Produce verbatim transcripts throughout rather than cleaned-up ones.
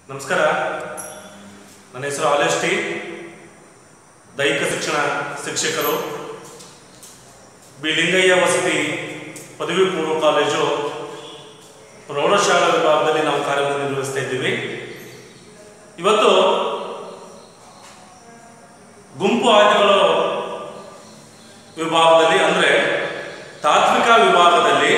ನಮಸ್ಕಾರ. ನನ್ನ ಹೆಸರು ಆಲೆಸ್ ಟಿ. ದೈಹಿಕ ಶಿಕ್ಷಣ ಶಿಕ್ಷಕರು, ಬಿ ಲಿಂಗಯ್ಯ ವಸತಿ ಪದವಿ ಪೂರ್ವ ಕಾಲೇಜು ಪ್ರೌಢಶಾಲಾ ವಿಭಾಗದಲ್ಲಿ ನಾವು ಕಾರ್ಯವನ್ನು ನಿರ್ವಹಿಸ್ತಾ ಇದ್ದೀವಿ. ಇವತ್ತು ಗುಂಪು ಆಟಗಳ ವಿಭಾಗದಲ್ಲಿ ಅಂದರೆ ತಾತ್ವಿಕ ವಿಭಾಗದಲ್ಲಿ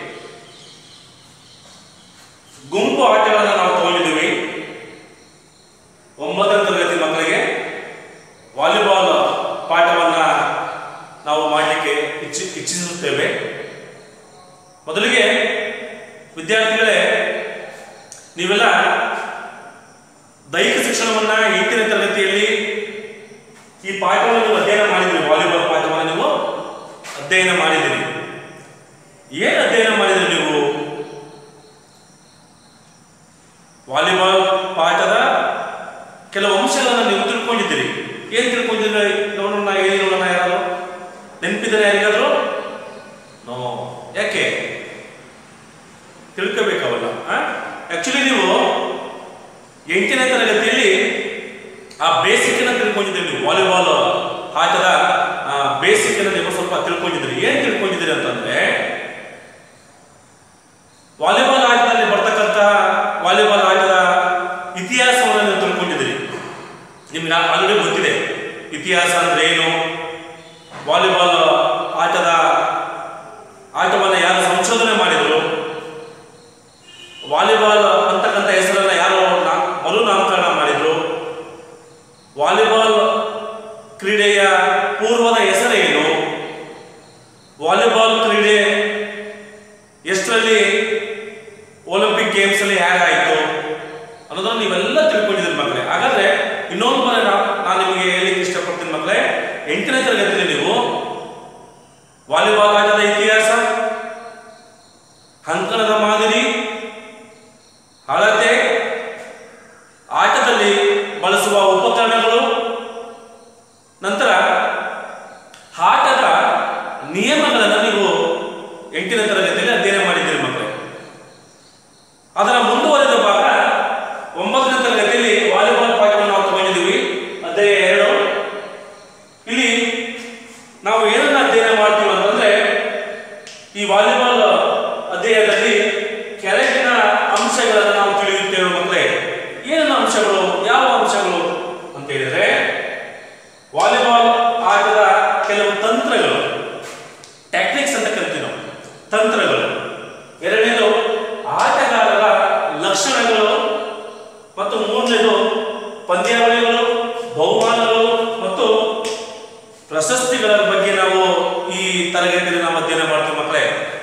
ಗುಂಪು ಆಟಗಳನ್ನು ನಾವು ತಗೊಂಡಿದ್ದೀವಿ. ಒಂಬತ್ತನೇ ತರಗತಿ ಮಕ್ಕಳಿಗೆ ವಾಲಿಬಾಲ್ ಪಾಠವನ್ನ ನಾವು ಮಾಡಲಿಕ್ಕೆ ಇಚ್ಛಿ ಇಚ್ಛಿಸುತ್ತೇವೆ. ಮೊದಲಿಗೆ ವಿದ್ಯಾರ್ಥಿಗಳೇ, ನೀವೆಲ್ಲ ದೈಹಿಕ ಶಿಕ್ಷಣವನ್ನ ಎಂಟನೇ ತರಗತಿಯಲ್ಲಿ ಈ ಪಾಠವನ್ನು ನೀವು ಅಧ್ಯಯನ ಮಾಡಿದ್ರಿ. ವಾಲಿಬಾಲ್ ಪಾಠವನ್ನು ನೀವು ಅಧ್ಯಯನ ಮಾಡಿದಿರಿ. ಏನು ಅಧ್ಯಯನ ಮಾಡಿದ್ರಿ ನೀವು? ವಾಲಿಬಾಲ್ ಪಾಠದ ಕೆಲವು ಅಂಶಗಳನ್ನು ನೀವು ತಿಳ್ಕೊಂಡಿದ್ದೀರಿ. ಏನು ತಿಳ್ಕೊಂಡಿದ್ದೀರಿ? ನೋಡೋಣ, ಹೇಳಿ ನೋಡೋಣ. ಯಾರು ನೆನಪಿದ್ದಾರೆ? ಯಾರಿಗಾದ್ರು? ನೋ. ಯಾಕೆ ತಿಳ್ಕೋಬೇಕವಲ್ಲ. ಆಕ್ಚುಲಿ ನೀವು ಎಂಟನೇ ತರಗತಿಯಲ್ಲಿ ಆ ಬೇಸಿಕ್ ಅನ್ನ ತಿಳ್ಕೊಂಡಿದ್ದೀರಿ. ನೀವು ವಾಲಿಬಾಲ್ ಆಟದ ಬೇಸಿಕ್ ಅನ್ನ ನೀವು ಸ್ವಲ್ಪ ತಿಳ್ಕೊಂಡಿದ್ದೀರಿ. ಏನ್ ತಿಳ್ಕೊಂಡಿದ್ದೀರಿ ಅಂತಂದ್ರೆ, ವಾಲಿಬಾಲ್ ಆಟದಲ್ಲಿ ಬರ್ತಕ್ಕಂಥ ವಾಲಿಬಾಲ್ ಆಟದ ಇತಿಹಾಸವನ್ನು ನೀವು ತಿಳ್ಕೊಂಡಿದ್ದೀರಿ. ನಿಮ್ಗೆ ಆಲ್ರೆಡಿ ಗೊತ್ತಿದೆ ಇತಿಹಾಸ ಅಂದ್ರೆ ಏನು, ವಾಲಿಬಾಲ್ ಆಟದ ಆಟವನ್ನು ಯಾರು ಸಂಶೋಧನೆ ಮಾಡಿದ್ರು, ವಾಲಿಬಾಲ್ ಅಂತಕ್ಕಂಥ ಹೆಸರನ್ನ ಯಾರು ಮರು ನಾಮಕರಣ ಮಾಡಿದ್ರು, ವಾಲಿಬಾಲ್ ಕ್ರೀಡೆಯ ಪೂರ್ವದ ಹೆಸರೇನು, ವಾಲಿಬಾಲ್ ಕ್ರೀಡೆ ಎಷ್ಟರಲ್ಲಿ ಒಲಿಂಪಿಕ್ ಗೇಮ್ಸ್ ಅಲ್ಲಿ ಹೇಗಾಯಿತು ಅನ್ನೋದನ್ನು ನೀವೆಲ್ಲ ತಿಳ್ಕೊಂಡಿದ್ದೀರಿ ಮಕ್ಕಳೇ. ಹಾಗಾದ್ರೆ ಇನ್ನೊಂದು ಬಾರಿ ನಾನು ನಿಮಗೆ ಹೇಳಲಿಕ್ಕೆ ಇಷ್ಟಪಡ್ತೀನಿ ಮಕ್ಕಳೇ, ಎಂಟನೇ ತರಗತಿಯಲ್ಲಿ ನೀವು ವಾಲಿಬಾಲ್ ಆಟದ ಇತಿಹಾಸ, ಅಂಕಣದ ಮಾದರಿ, ಅಳತೆ, ಆಟದಲ್ಲಿ ಬಳಸುವ ಉಪಕರಣಗಳು, ನಂತರ ಆಟದ ನಿಯಮಗಳನ್ನು ನೀವು ಎಂಟನೇ ತರಗತಿಯಲ್ಲಿ ಅಧ್ಯಯನ ಮಾಡಿದ್ದೀರಿ ಮಕ್ಕಳೇ. ಅದರ ಮುಂದುವರೆದ ಭಾಗ ಒಂಬತ್ತನೇ ತರಗತಿಯಲ್ಲಿ ವಾಲಿಬಾಲ್ ಪಾಠವನ್ನು ನಾವು ತಗೊಂಡಿದ್ದೀವಿ. ಅಧ್ಯಾಯ ಎರಡು. ಇಲ್ಲಿ ನಾವು ಏನನ್ನ ಅಧ್ಯಯನ ಮಾಡ್ತೀವಿ ಅಂತಂದ್ರೆ, ಈ ವಾಲಿಬಾಲ್ ಅಧ್ಯಾಯದಲ್ಲಿ ಕೆಳಗಿನ ಅಂಶಗಳನ್ನು ನಾವು ತಿಳಿಯುತ್ತೇವೆ ಮಕ್ಕಳೇ. ಏನೇನ ಅಂಶಗಳು? ಯಾವ ಅಂಶಗಳು ಅಂತ ಹೇಳಿದ್ರೆ, ವಾಲಿಬಾಲ್ ಆಟದ ಕೆಲವು ತಂತ್ರಗಳು, ಟೆಕ್ನಿಕ್ಸ್ ಅಂತ ಕರಿತೀವಿ ನಾವು, ತಂತ್ರಗಳು. ಎರಡನೇದು ಆಟಗಾರರ ಲಕ್ಷಣಗಳು, ಮತ್ತು ಮೂರನೇದು ಪಂದ್ಯಾವಳಿಗಳು, ಬಹುಮಾನಗಳು ಮತ್ತು ಪ್ರಶಸ್ತಿಗಳ ಬಗ್ಗೆ ನಾವು ಈ ತರಗತಿಯಲ್ಲಿ ನಾವು ಅಧ್ಯಯನ ಮಾಡ್ತೀವಿ ಮಕ್ಕಳೇ.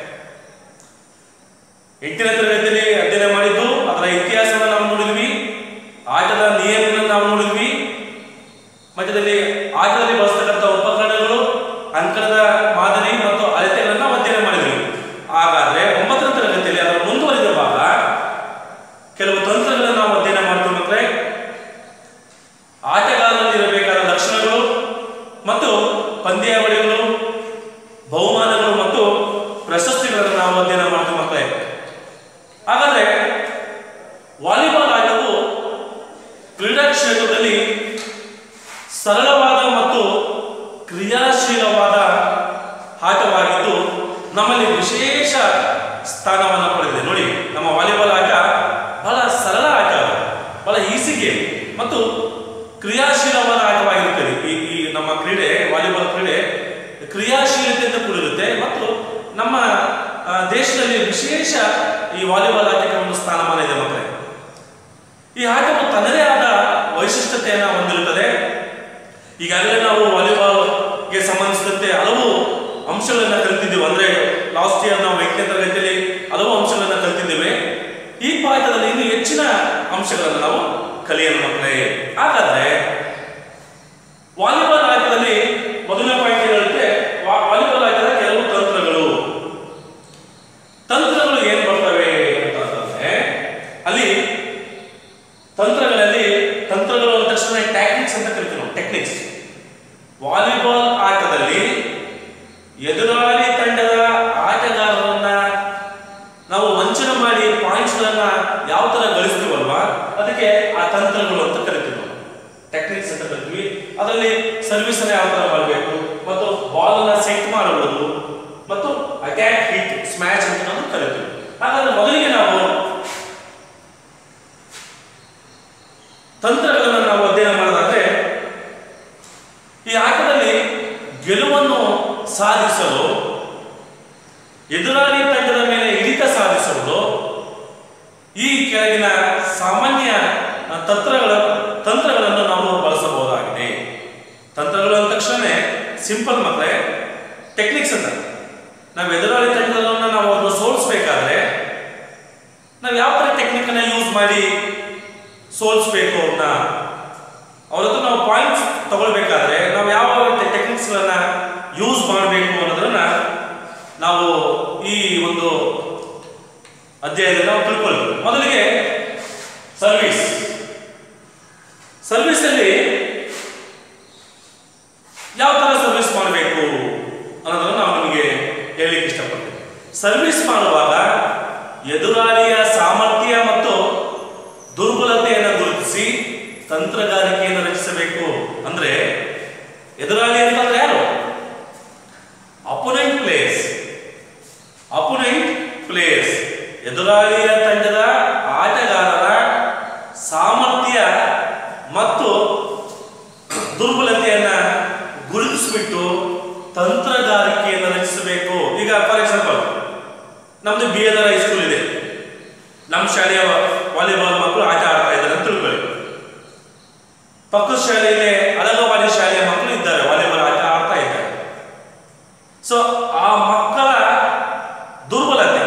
ಎಂಟನೇ ತರಗತಿಯಲ್ಲಿ ಅಧ್ಯಯನ ಮಾಡಿದ್ದು ಅದರ ಇತಿಹಾಸವನ್ನು ನಾವು ನೋಡಿದ್ವಿ, ಆಟದ ನಿಯಮಗಳನ್ನು ನಾವು ನೋಡಿದ್ವಿ, ಮಧ್ಯದಲ್ಲಿ ಆಟದಲ್ಲಿ ಬಳಸ್ತಕ್ಕಂಥ ಉಪಕರಣಗಳು, ಅಂಕಣದ ಮಾದರಿ ಮತ್ತು ಅಳತೆಗಳನ್ನು ನಾವು ಅಧ್ಯಯನ ಮಾಡಿದ್ವಿ. ಹಾಗಾದ್ರೆ ಒಂಬತ್ತನೇ ತರಗತಿಯಲ್ಲಿ ಅದರ ಮುಂದುವರಿದ ಭಾಗ ಕೆಲವು ತಂತ್ರಗಳನ್ನು ನಾವು ಅಧ್ಯಯನ ಮಾಡ್ತೀವಿ ಮಕ್ಕಳೇ. ಆಟಗಾರರಲ್ಲಿ ಇರಬೇಕಾದ ಲಕ್ಷಣಗಳು ಮತ್ತು ಪಂದ್ಯಾವಳಿಗಳು, ಬಹುಮಾನಗಳು ಮತ್ತು ಪ್ರಶಸ್ತಿಗಳನ್ನು ನಾವು ಅಧ್ಯಯನ ಮಾಡ್ತೀವಿ ಮಕ್ಕಳೇ. ಹಾಗಾದ್ರೆ ವಾಲಿಬಾಲ್ ಆಟವು ಕ್ರೀಡಾ ಕ್ಷೇತ್ರದಲ್ಲಿ ಸರಳವಾದ ಮತ್ತು ಕ್ರಿಯಾಶೀಲವಾದ ಆಟವಾಗಿದ್ದು ನಮ್ಮಲ್ಲಿ ವಿಶೇಷ ಸ್ಥಾನವನ್ನು ಪಡೆದಿದೆ. ನೋಡಿ, ನಮ್ಮ ವಾಲಿಬಾಲ್ ಆಟ ಬಹಳ ಸರಳ ಆಟ, ಬಹಳ ಈಸಿ ಗೇಮ್ ಮತ್ತು ಕ್ರಿಯಾಶೀಲವಾದ ಆಟವಾಗಿರುತ್ತದೆ. ಈ ಈ ನಮ್ಮ ಕ್ರೀಡೆ, ವಾಲಿಬಾಲ್ ಕ್ರೀಡೆ ಕ್ರಿಯಾಶೀಲತೆಯಿಂದ ಕೂಡಿರುತ್ತೆ ಮತ್ತು ನಮ್ಮ ದೇಶದಲ್ಲಿ ವಿಶೇಷ ಈ ವಾಲಿಬಾಲ್ ಆಟಕ್ಕೆ ಒಂದು ಸ್ಥಾನಮಾನ ಇದೆ ಮಕ್ಕಳೇ. ಈ ಆಟವು ತನ್ನದೇ ಆದ ವೈಶಿಷ್ಟ್ಯತೆಯನ್ನು ಹೊಂದಿರುತ್ತದೆ. ಈಗಾಗಲೇ ನಾವು ವಾಲಿಬಾಲ್ಗೆ ಸಂಬಂಧಿಸಿದಂತೆ ಹಲವು ಅಂಶಗಳನ್ನು ಕಲಿತಿದ್ದೇವೆ. ಅಂದ್ರೆ ಲಾಸ್ಟ್ ಇಯರ್ ನಾವು ಎಂಟನೇ ತರಗತಿಯಲ್ಲಿ ಹಲವು ಅಂಶಗಳನ್ನು ಕಲಿತಿದ್ದೇವೆ. ಈ ಪಾಠದಲ್ಲಿ ಇನ್ನು ಹೆಚ್ಚಿನ ಅಂಶಗಳನ್ನು ನಾವು ಕಲಿಯೋಣ ಮಕ್ಕಳೇ. ಹಾಗಾದ್ರೆ ವಾಲಿಬಾಲ್ ಆಟದಲ್ಲಿ ಮೊದಲನೇ ಪಾಯಿಂಟ್ ಹೇಳುತ್ತೆ, ವಾಲಿಬಾಲ್ ಆಟದ ಕೆಲವು ತಂತ್ರಗಳು. ತಂತ್ರಗಳು ಏನ್ ಬರ್ತವೆ ಅಂತಂದ್ರೆ, ಅಲ್ಲಿ ತಂತ್ರಗಳಲ್ಲಿ ತಂತ್ರಗಳು ಅಂದ ತಕ್ಷಣ ಟ್ಯಾಕ್ಟಿಕ್ಸ್ ಅಂತ ಕರಿತೀವಿ ನಾವು. ಟೆಕ್ನಿಕ್ಸ್ ವಾಲಿಬಾಲ್ ಆಟದಲ್ಲಿ ಎದುರಾಳಿ ತಂಡದ ಆಟಗಾರರನ್ನ ನಾವು ವಂಚನೆ ಮಾಡಿ ಪಾಯಿಂಟ್ಸ್ ಗಳನ್ನ ಯಾವ ತರ ಗಳಿಸ್ತೀವಲ್ವಾ, ಅದಕ್ಕೆ ಅಂತ ಕರಿತೀವಿ. ಅದರಲ್ಲಿ ಸರ್ವಿಸ್ ಅನ್ನು ಯಾವ ತರ ಮಾಡಬೇಕು ಮತ್ತು ಬಾಲ್ ಅನ್ನ ಸೆಟ್ ಮಾಡಬಹುದು ಮತ್ತು ಅಟ್ಯಾಕ್ ಹಿಟ್ ಸ್ಮ್ಯಾಶ್ ಅಂತ ನಾವು ಕರಿತೀವಿ. ಹಾಗಾದ್ರೆ ಮೊದಲಿಗೆ ನಾವು ತಂತ್ರಗಳನ್ನು ನಾವು ಅಧ್ಯಯನ ಮಾಡೋದಾದ್ರೆ ಈ ಆಟದಲ್ಲಿ ಗೆಲುವನ್ನು ಸಾಧಿಸಲು ಎದುರಾಳಿ ತಂಡದ ಮೇಲೆ ಹಿಡಿತ ಸಾಧಿಸುವುದು ಈ ಕೆಳಗಿನ ಸಾಮಾನ್ಯ ತಂತ್ರಗಳ ತಂತ್ರಗಳನ್ನು ನಾವು ಬಳಸಬಹುದಾಗಿದೆ. ತಂತ್ರಗಳು ಅಂದ ತಕ್ಷಣ ಸಿಂಪಲ್ ಮಕ್ಕಳೇ ಟೆಕ್ನಿಕ್ಸ್ ಅಂತ. ನಾವು ಎದುರಾಳಿ ತಂಡವನ್ನು ನಾವು ಅವ್ರನ್ನ ಸೋಲಿಸಬೇಕಾದ್ರೆ ನಾವು ಯಾವ ತರ ಟೆಕ್ನಿಕ್ ಅನ್ನ ಯೂಸ್ ಮಾಡಿ ಸೋಲಿಸಬೇಕು ಅವ್ರನ್ನ, ಅವ್ರ ಹತ್ರ ನಾವು ಪಾಯಿಂಟ್ಸ್ ತಗೊಳ್ಬೇಕಾದ್ರೆ ನಾವು ಯಾವ ಟೆಕ್ನಿಕ್ಸ್ ಗಳನ್ನ ಯೂಸ್ ಮಾಡಬೇಕು ಅನ್ನೋದನ್ನ ನಾವು ಈ ಒಂದು ಅಧ್ಯಾಯದಲ್ಲಿ ನಾವು ತಿಳ್ಕೊಳ್ಬೇಕು. ಮೊದಲಿಗೆ ಸರ್ವಿಸ್. ಸರ್ವಿಸ್ ಅಲ್ಲಿ ಯಾವ ತರ ಸರ್ವಿಸ್ ಮಾಡಬೇಕು ಅನ್ನೋದನ್ನು ನಾವು ನಿಮಗೆ ಹೇಳಲಿಕ್ಕೆ ಇಷ್ಟಪಡ್ತೇವೆ. ಸರ್ವಿಸ್ ಮಾಡುವಾಗ ಎದುರಾಳಿಯ ಸಾಮರ್ಥ್ಯ ಮತ್ತು ದುರ್ಬಲತೆಯನ್ನು ಗುರುತಿಸಿ ತಂತ್ರಗಾರಿಕೆಯನ್ನು ರಚಿಸಬೇಕು. ಅಂದ್ರೆ ಎದುರಾಳಿ ಅಂತಂದ್ರೆ ಯಾರು? Opponent players. ಅಪೋನೆಂಟ್ ಪ್ಲೇಯರ್ಸ್ ಎದುರಾಳಿಯ ತಂಡದ ಆಟಗಾರರ ಸಾಮರ್ಥ್ಯ ಮತ್ತು ದುರ್ಬಲತೆಯನ್ನ ಗುರುತಿಸಿಬಿಟ್ಟು ತಂತ್ರಗಾರಿಕೆಯನ್ನು ರಚಿಸಬೇಕು. ಈಗ ಫಾರ್ ಎಕ್ಸಾಂಪಲ್ ನಮ್ದು ಬಿ ಎಲ್ ಆರ್ ಹೈಸ್ಕೂಲ್ ಇದೆ. ನಮ್ಮ ಶಾಲೆಯ ವಾಲಿಬಾಲ್ ಮಕ್ಕಳು ಆಟ ಆಡ್ತಾ ಇದ್ದಾರೆ ಅಂತ ತಿಳ್ಕೊಳ್ಳಿ. ಪಕ್ಕದ ಶಾಲೆಯಲ್ಲಿ ಅಲಗವಾಡಿ ಶಾಲೆಯ ಮಕ್ಕಳು ಇದ್ದಾರೆ, ವಾಲಿಬಾಲ್ ಆಟ ಆಡ್ತಾ ಇದ್ದಾರೆ. ಸೊ ಆ ಮಕ್ಕಳ ದುರ್ಬಲತೆ,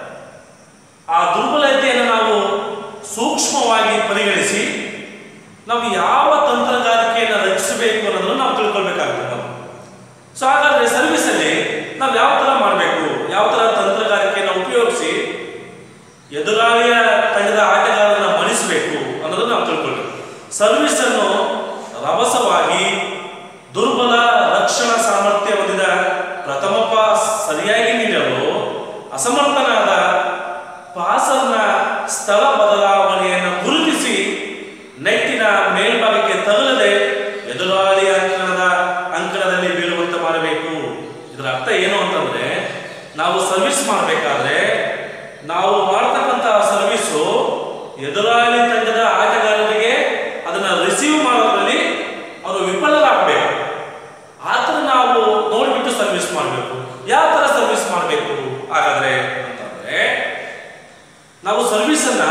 ಆ ದುರ್ಬಲತೆಯನ್ನು ನಾವು ಸೂಕ್ಷ್ಮವಾಗಿ ಪರಿಗಣಿಸಿ ನಾವು ಯಾವ ತಂತ್ರಗಾರಿಕೆಯನ್ನು ರಚಿಸಬೇಕು ಅನ್ನೋದನ್ನು ನಾವು ತಿಳ್ಕೊಳ್ಬೇಕಾಗ್ತದೆ ನಾವು. ಸೊ ಹಾಗಾದ್ರೆ ಸರ್ವಿಸ್ ಅಲ್ಲಿ ನಾವು ಯಾವ ತರ ಮಾಡಬೇಕು, ಯಾವ ತರ ತಂತ್ರಗಾರಿಕೆಯನ್ನು ಉಪಯೋಗಿಸಿ ಎದುರಾಳಿಯ ತಂಡದ ಆಟಗಾರರನ್ನ ಮಣಿಸಬೇಕು ಅನ್ನೋದನ್ನು ನಾವು ತಿಳ್ಕೊಳ್ಬೇಕು. ಸರ್ವಿಸ್ ಅನ್ನು ರಭಸವಾಗಿ ದುರ್ಬಲ ರಕ್ಷಣಾ ಸಾಮರ್ಥ್ಯ ಹೊಂದಿದ ಪ್ರಥಮ ಪಾಸ್ ಸರಿಯಾಗಿ ನೀಡಲು ಅಸಮರ್ಥನಾದ ಪಾಸರ್ನ ಸ್ಥಳ ಬದಲಾವಣೆಯನ್ನು ಗುರುತಿಸಿ ನೆಟ್ಟಿನ ಮೇಲ್ಭಾಗಕ್ಕೆ ತಗಲದೆ ಎದುರಾಳಿ ಅಂಕಣದ ಅಂಕಣದಲ್ಲಿ ಬೀಳುವಂತೆ ಮಾಡಬೇಕು. ಇದರ ಅರ್ಥ ಏನು ಅಂತಂದ್ರೆ ನಾವು ಸರ್ವಿಸ್ ಮಾಡಬೇಕಾದ್ರೆ ನಾವು ಮಾಡತಕ್ಕಂತಹ ಸರ್ವಿಸು ಎದುರಾಳಿ ತಂಡದ ಆಟಗಾರರಿಗೆ ಅದನ್ನ ರಿಸೀವ್ ಮಾಡೋದ್ರಲ್ಲಿ ಅವರು ವಿಫಲರಾಗಬೇಕು. ಆ ಥರ ನಾವು ನೋಡ್ಬಿಟ್ಟು ಸರ್ವಿಸ್ ಮಾಡಬೇಕು. ಯಾವ ತರ ಸರ್ವಿಸ್ ಮಾಡಬೇಕು ಹಾಗಾದ್ರೆ ಅಂತಂದ್ರೆ ನಾವು ಸರ್ವಿಸ್ ಅನ್ನ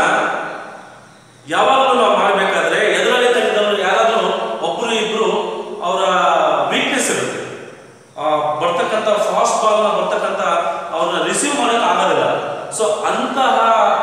ಯಾವಾಗಲೂ ನಾವು ಮಾಡಬೇಕಾದ್ರೆ ಎದುರಾಳಿ ತಂಡದವರು ಯಾರಾದರೂ ಒಬ್ಬರು ಇಬ್ರು ಅವರ ವೀಕ್ನೆಸ್ ಇರುತ್ತೆ. ಬರ್ತಕ್ಕಂಥ ಫಾಸ್ಟ್ ಬಾಲ್ ನ ಬರ್ತಕ್ಕಂಥ ಅವ್ರನ್ನ ರಿಸೀವ್ ಮಾಡೋಕೆ ಆಗೋದಿಲ್ಲ. ಸೊ ಅಂತಹ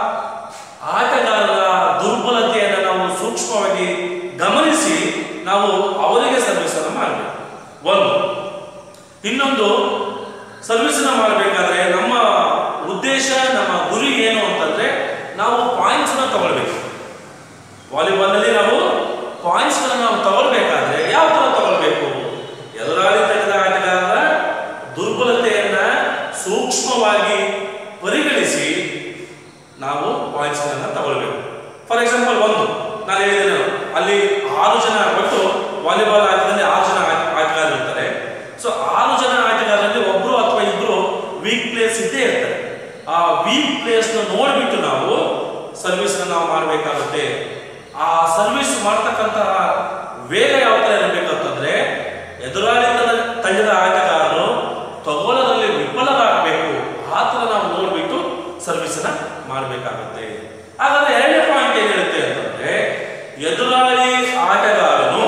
ಆಟಗಾರರ ದುರ್ಬಲತೆಯನ್ನು ನಾವು ಸೂಕ್ಷ್ಮವಾಗಿ ಗಮನಿಸಿ ನಾವು ಅವರಿಗೆ ಸರ್ವಿಸ್ ಅನ್ನು ಮಾಡಬೇಕು. ಒಂದು ಇನ್ನೊಂದು ಸರ್ವಿಸ್ ಅನ್ನು ಮಾಡಬೇಕಾದ್ರೆ ನಮ್ಮ ಉದ್ದೇಶ, ನಮ್ಮ ಗುರಿ ಏನು ಅಂತಂದ್ರೆ ನಾವು ಪಾಯಿಂಟ್ಸ್ ಅನ್ನು ತಗೊಳ್ಬೇಕು. ವಾಲಿಬಾಲ್ ನಲ್ಲಿ ನಾವು ಪಾಯಿಂಟ್ಸ್ ನಾವು ತಗೊಳ್ಬೇಕಾದ್ರೆ ಯಾವ ತರ ತಗೊಳ್ಬೇಕು? ಎದುರಾಳಿ ತಂಡದ ಆಟಗಾರರ ದುರ್ಬಲತೆಯನ್ನ ಸೂಕ್ಷ್ಮವಾಗಿ ಪರಿಗಣಿಸಿ ನಾವು ಪಾಯಿಂಟ್ಸ್ ಗಳನ್ನ ತಗೊಳ್ಬೇಕು. ಫಾರ್ ಎಕ್ಸಾಂಪಲ್ ಒಂದು ನಾನು ಹೇಳಿದ್ದೇನೆ, ಅಲ್ಲಿ ಆರು ಜನ ಒಟ್ಟು ವಾಲಿಬಾಲ್ ಆಟದಲ್ಲಿ ಆರು ಜನ ಆಟಗಾರರು ಇರ್ತಾರೆ. ಸೊ ಆರು ಜನ ಆಟಗಾರರಲ್ಲಿ ಒಬ್ರು ಅಥವಾ ಇಬ್ರು ವೀಕ್ ಪ್ಲೇಯರ್ಸ್ ಇದ್ದೇ ಇರ್ತಾರೆ. ಆ ವೀಕ್ ಪ್ಲೇಯರ್ಸ್ ನೋಡ್ಬಿಟ್ಟು ನಾವು ಸರ್ವಿಸ್ ನಾವು ಮಾಡಬೇಕಾಗುತ್ತೆ. ಆ ಸರ್ವಿಸ್ ಮಾಡ್ತಕ್ಕಂತಹ ವೇಗ ಯಾವ ತರ ಇರಬೇಕಂತಂದ್ರೆ ಎದುರಾಳಿ ತಂಡದ ಆಟಗಾರರು ತಗೊಳ್ಳೋದ್ರಲ್ಲಿ ವಿಫಲರಾಗಬೇಕು. ಆ ತರ ನಾವು ನೋಡ್ಬಿಟ್ಟು ಸರ್ವಿಸ್ ಅನ್ನ ಮಾಡಬೇಕಾಗುತ್ತೆ. ಹಾಗಾದ್ರೆ ಎರಡನೇ ಪಾಯಿಂಟ್ ಏನ್ ಹೇಳುತ್ತೆ ಅಂತಂದ್ರೆ ಎದುರಾಳಿ ಆಟಗಾರನು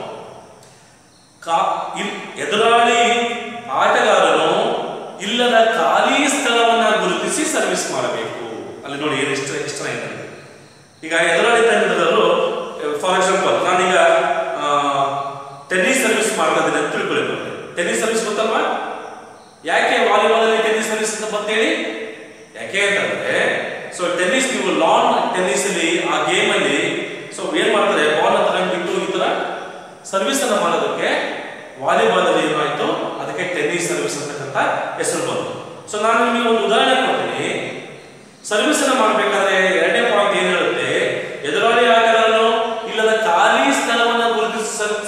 ಎದುರಾಳಿ ಆಟಗಾರನು ಇಲ್ಲದ ಖಾಲಿ ಸ್ಥಳವನ್ನ ಗುರುತಿಸಿ ಸರ್ವಿಸ್ ಮಾಡಬೇಕು. ಅಲ್ಲಿ ನೋಡಿ ಏನು ಇಷ್ಟ ಇಷ್ಟ ಇದೆ. ಈಗ ಎದುರಾಳಿ ತಂಡದವರು ಫಾರ್ ಎಕ್ಸಾಂಪಲ್ ನಾನೀಗ ಟೆನ್ನಿಸ್ ಸರ್ವಿಸ್ ಮಾಡ್ತಾ ಇದ್ದೀನಿ ಅಂತ ತಿಳ್ಕೊಳ್ಳಿ. ಟೆನ್ನಿಸ್ ಸರ್ವಿಸ್ ಗೊತ್ತಲ್ವಾ? ಯಾಕೆ ವಾಲಿಬಾಲ್ ಅಲ್ಲಿ ಟೆನ್ನಿಸ್ ಸರ್ವಿಸ್ ಅಂತ ಬಂತೇಳಿ? ಯಾಕೆ ಅಂತಂದ್ರೆ ಸೊ ಟೆನ್ನಿಸ್ ನೀವು ಲಾನ್ ಟೆನ್ನಿಸ್ ಅಲ್ಲಿ ಆ ಗೇಮ್ ಅಲ್ಲಿ ಸೊ ಏನ್ ಮಾಡ್ತಾರೆ, ಬಾಲ್ ತಗೊಂಡ್ಬಿಟ್ಟು ಈ ತರ ಸರ್ವಿಸ್ ಅನ್ನ ಮಾಡೋದಕ್ಕೆ ವಾಲಿಬಾಲ್ ಅಲ್ಲಿ ಏನಾಯ್ತು, ಅದಕ್ಕೆ ಟೆನ್ನಿಸ್ ಸರ್ವಿಸ್ ಅಂತಕ್ಕಂಥ ಹೆಸರು ಬಂತು. ಸೊ ನಾನು ನಿಮಗೆ ಒಂದು ಉದಾಹರಣೆ ಕೊಡ್ತೀನಿ. ಸರ್ವಿಸ್ ಅನ್ನ ಮಾಡಬೇಕಾದ್ರೆ ಎರಡನೇ ಪಾಯಿಂಟ್ ಏನ್ ಹೇಳುತ್ತೆ, ಎದುರಾಳಿ ಆಟಗಾರನು ಇಲ್ಲದ ಖಾಲಿ ಸ್ಥಳವನ್ನು ಗುರುತಿಸಿ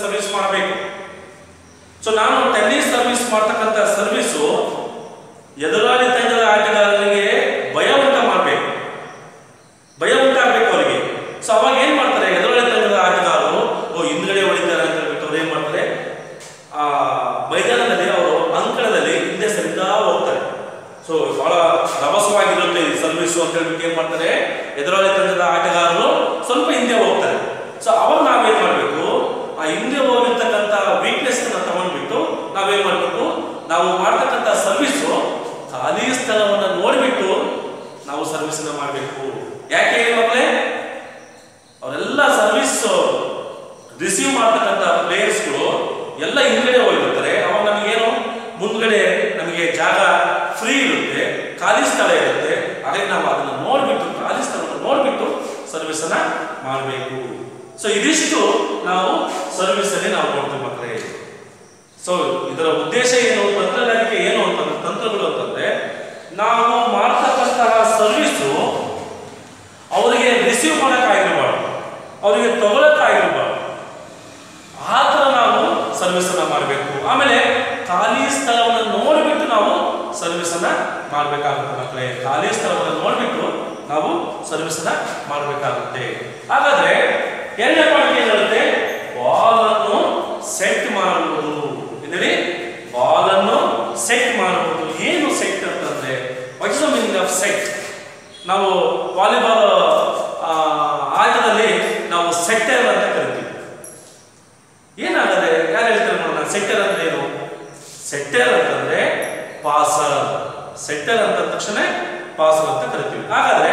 ಸೊ ನಾನು ಟೆನ್ನಿಸ್ ಸರ್ವಿಸ್ ಮಾಡ್ತಕ್ಕಂಥ ಸರ್ವಿಸು ಎದುರಾಳಿ ತಂಡದ ಆಟಗಾರರಿಗೆ ಭಯ ಉಂಟ ಮಾಡಬೇಕು, ಭಯ ಉಂಟಾಗಬೇಕು ಅವರಿಗೆ. ಸೊ ಅವಾಗ ಏನ್ ಮಾಡ್ತಾರೆ, ಎದುರಾಳಿ ತಂಡದ ಆಟಗಾರರು ಓ ಹಿಂದ್ಗಡೆ ಹೊಡಿತಾರೆ ಅಂತ ಹೇಳ್ಬಿಟ್ಟು ಅವ್ರು ಏನ್ ಮಾಡ್ತಾರೆ, ಆ ಮೈದಾನದಲ್ಲಿ ಅವರು ಅಂಕಣದಲ್ಲಿ ಹಿಂದೆ ಸರಿತಾ ಹೋಗ್ತಾರೆ. ಸೊ ಬಹಳ ರಭಸವಾಗಿರುತ್ತೆ ಈ ಸರ್ವಿಸು ಅಂತ ಹೇಳ್ಬಿಟ್ಟು ಏನ್ ಮಾಡ್ತಾರೆ, ಎದುರಾಳಿ ತಂಡದ ಆಟಗಾರರು ಸ್ವಲ್ಪ ಹಿಂದೆ ಹೋಗ್ತಾರೆ. ಸೊ ಅವಾಗ ನಾವೇನ್ ಮಾಡ್ಬೇಕು, ಆ ಹಿಂದೆ ಹೋಗಿರ್ತಕ್ಕಂಥ ವೀಕ್ನೆಸ್ ಅನ್ನ ತಗೊಂಡ್ಬಿಟ್ಟು ನಾವೇನ್ ಮಾಡ್ಬೇಕು, ನಾವು ಮಾಡ್ತಕ್ಕಂಥ ಸರ್ವಿಸು ಖಾಲಿ ಸ್ಥಳವನ್ನ ನೋಡ್ಬಿಟ್ಟು ನಾವು ಸರ್ವಿಸ್ ಅನ್ನ ಮಾಡಬೇಕು. ಯಾಕೆ ಹೇಳಿ ಮಕ್ಕಳೇ, ಅವರೆಲ್ಲ ಸರ್ವಿಸ್ ರಿಸೀವ್ ಮಾಡ್ತಕ್ಕಂಥ ಪ್ಲೇಯರ್ಸ್ಗಳು ಎಲ್ಲ ಹಿಂದ್ಗಡೆ ಹೋಗಿರ್ತಾರೆ. ಅವಾಗ ನಮಗೇನು ಮುಂದ್ಗಡೆ ನಮಗೆ ಜಾಗ ಫ್ರೀ ಇರುತ್ತೆ, ಖಾಲಿ ಸ್ಥಳ ಇರುತ್ತೆ. ಹಾಗಾಗಿ ನಾವು ಅದನ್ನ ನೋಡ್ಬಿಟ್ಟು ಖಾಲಿ ಸ್ಥಳವನ್ನು ನೋಡ್ಬಿಟ್ಟು ಸರ್ವಿಸ್ ಅನ್ನ ಮಾಡಬೇಕು. ಸೊ ಇದಿಷ್ಟು ನಾವು ಸರ್ವಿಸ್ ಅಲ್ಲಿ ನಾವು ನೋಡ್ತೀವಿ ಮಕ್ಕಳೇ. ಸೊ ಇದರ ಉದ್ದೇಶ ಏನು, ತಂತ್ರಗಾರಿಕೆ ಏನು ಅಂತಂದ್ರೆ, ತಂತ್ರಗಳು ಅಂತಂದ್ರೆ ನಾವು ಮಾಡ್ತಕ್ಕಂತಹ ಸರ್ವಿಸು ಅವರಿಗೆ ರಿಸೀವ್ ಮಾಡೋಕ್ಕಾಗಿರ್ಬಾರ್ದು, ಅವರಿಗೆ ತಗೊಳಕ್ಕಾಗಿರ್ಬಾರ್ದು. ಆ ಥರ ನಾವು ಸರ್ವಿಸ್ ಅನ್ನ ಮಾಡಬೇಕು. ಆಮೇಲೆ ಖಾಲಿ ಸ್ಥಳವನ್ನು ನೋಡಿಬಿಟ್ಟು ನಾವು ಸರ್ವಿಸ್ ಅನ್ನ ಮಾಡಬೇಕಾಗುತ್ತೆ ಮಕ್ಕಳೇ. ಖಾಲಿ ಸ್ಥಳವನ್ನು ನೋಡಿಬಿಟ್ಟು ನಾವು ಸರ್ವಿಸ್ ಅನ್ನ ಮಾಡಬೇಕಾಗುತ್ತೆ. ಹಾಗಾದ್ರೆ ಎರಡನೇ ಪಾಯಿಂಟ್ ಏನಿರುತ್ತೆ, ಬಾಲ್ ಅನ್ನು ಸೆಟ್ ಮಾಡುವುದು. ಅಂದರೆ ಬಾಲ್ ಅನ್ನು ಸೆಟ್ ಮಾಡುವುದು. ಏನು ಸೆಟ್ ಅಂತಂದ್ರೆ, what is the meaning of set? ನಾವು ವಾಲಿಬಾಲ್ ಆಟದಲ್ಲಿ ನಾವು ಸೆಟ್ಟರ್ ಅಂತ ಕರಿತೀವಿ. ಏನಾಗದೆ, ಯಾರು ಹೇಳ್ತಾರೆ ನೋಡೋಣ, ಸೆಟ್ಟರ್ ಅಂದ್ರೆ ಏನು? ಸೆಟ್ಟರ್ ಅಂತಂದ್ರೆ ಪಾಸರ್. ಸೆಟ್ಟರ್ ಅಂತ ತಕ್ಷಣ ಪಾಸರ್ ಅಂತ ಕರಿತೀವಿ. ಹಾಗಾದ್ರೆ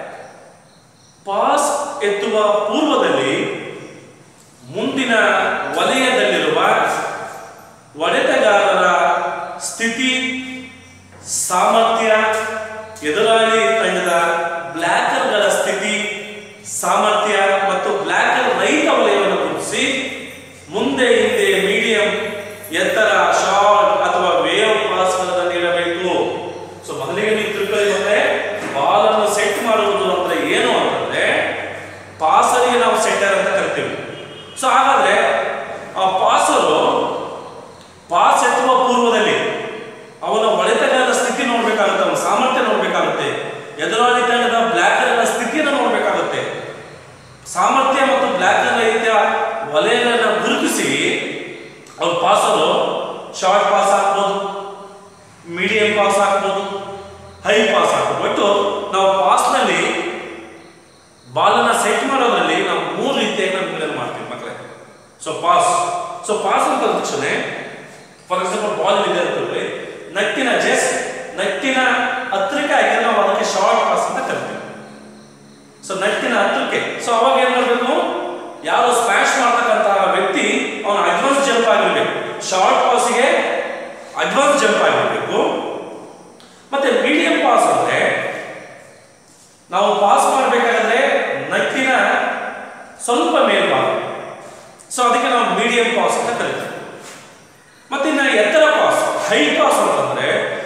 ಪಾಸ್ ಎತ್ತುವ ಪೂರ್ವದಲ್ಲಿ ಮುಂದಿನ ವಲಯದಲ್ಲಿರುವ ಹೊಡೆತಗಾರರ ಸ್ಥಿತಿ, ಸಾಮರ್ಥ್ಯ, ಎದುರಾಳಿ ತಂಡದ ಬ್ಲಾಕರ್ಗಳ ಸ್ಥಿತಿ, ಸಾಮರ್ಥ್ಯ ಮತ್ತು ಬ್ಲಾಕರ್ ರಹಿತ ವಲಯವನ್ನು ಗುರುತಿಸಿ ಮುಂದೆ ಹಿಂದೆ ಮೀಡಿಯಂ, ಎತ್ತರ, ಶಾರ್ಟ್ ಅಥವಾ ವೇವ್ ಪಾಸ್ಗಳನ್ನು ನೀಡಬೇಕು. ಸೊ ಮೊದಲಿಗೆ ನೀವು ತಿಳ್ಕೊಳ್ಳಿ, ಬಾಲ್ ಅನ್ನು ಸೆಟ್ ಮಾಡುವುದು ಅಂದ್ರೆ ಏನು ಅಂತಂದ್ರೆ, ಪಾಸರಿಗೆ ನಾವು ಸೆಟ್ಟರ್ ಅಂತ ಕರಿತೀವಿ. ಸೊ ಹಾಗಾದ್ರೆ ಆ ಪಾಸರು ಪಾಸ್ ಎತ್ತುವ ಪೂರ್ವದಲ್ಲಿ ಅವನ ಹೊಡೆತಗಾರರ ಸ್ಥಿತಿ ನೋಡ್ಬೇಕಾಗುತ್ತೆ, ಅವನ ಸಾಮರ್ಥ್ಯ ನೋಡ್ಬೇಕಾಗುತ್ತೆ, ಎದುರಾಳಿ ತಂಡದ ಬ್ಲಾಕರ್ಗಳ ಸ್ಥಿತಿಯನ್ನು ನೋಡ್ಬೇಕಾಗುತ್ತೆ. ಸಾಮರ್ಥ್ಯ ಮತ್ತು ಬ್ಲಾಕರ್ ರಹಿತ ವಲಯಗಳನ್ನ ಗುರುತಿಸಿ ಅವ್ರ ಪಾಸರು ಶಾರ್ಟ್ ಪಾಸ್ ಹಾಕ್ಬೋದು, ಮೀಡಿಯಂ ಪಾಸ್ ಹಾಕ್ಬೋದು, ಹೈ ಪಾಸ್ ಹಾಕ್ಬೋದು. ಒಟ್ಟು ನಾವು ಪಾಸ್ನಲ್ಲಿ ಬಾಲನ್ನ ಸೆಟ್ ಮಾಡೋದ್ರಲ್ಲಿ ನಾವು ಮೂರು ರೀತಿಯಾಗಿ ನಾವು ವಿಂಗಡಣೆ ಮಾಡ್ತೀವಿ ಮಕ್ಕಳೇ. ಸೊ ಪಾಸ್ ಸೊ ಪಾಸ್ ಅಂತ ತಕ್ಷಣ ಫಾರ್ ಎಕ್ಸಾಂಪಲ್ ಬಾಲ್ ಇದೆ ಅಂತಂದ್ರೆ ನಟ್ಟಿನ ಜಸ್ಟ್ ನಟ್ಟಿನ ಹತ್ತಿರಕ್ಕೆ ಹಾಕಿದ್ರೆ ನಾವು ಅದಕ್ಕೆ ಶಾರ್ಟ್ ಪಾಸ್ ಅಂತ ಕರಿತೀವಿ. ಸೊ ನಟ್ಟಿನ ಹತ್ತಿರಕ್ಕೆ. ಸೊ ಅವಾಗ ಏನ್ ಮಾಡಬೇಕು, ಯಾರು ಸ್ಮ್ಯಾಶ್ ಮಾಡ್ತಕ್ಕಂತಹ ವ್ಯಕ್ತಿ ಅವನ ಅಡ್ವಾನ್ಸ್ ಜಂಪ್ ಆಗಿರ್ಬೇಕು. ಶಾರ್ಟ್ ಪಾಸ್ಗೆ ಅಡ್ವಾನ್ಸ್ ಜಂಪ್ ಆಗಿರ್ಬೇಕು. ಮತ್ತೆ ಮೀಡಿಯಂ ಪಾಸ್ ಅಂದ್ರೆ ನಾವು ಪಾಸ್ ಮಾಡಬೇಕಾದ್ರೆ ನಟ್ಟಿನ ಸ್ವಲ್ಪ ಮೇಲ್ಭಾಗ. ಸೊ ಅದಕ್ಕೆ ನಾವು ಮೀಡಿಯಂ ಪಾಸ್ ಅಂತ ಕರಿತೀವಿ. ಮತ್ತೆ ಇನ್ನು ಎತ್ತರ ಪಾಸ್, ಹೈ ಪಾಸ್ ಅಂತಂದ್ರೆ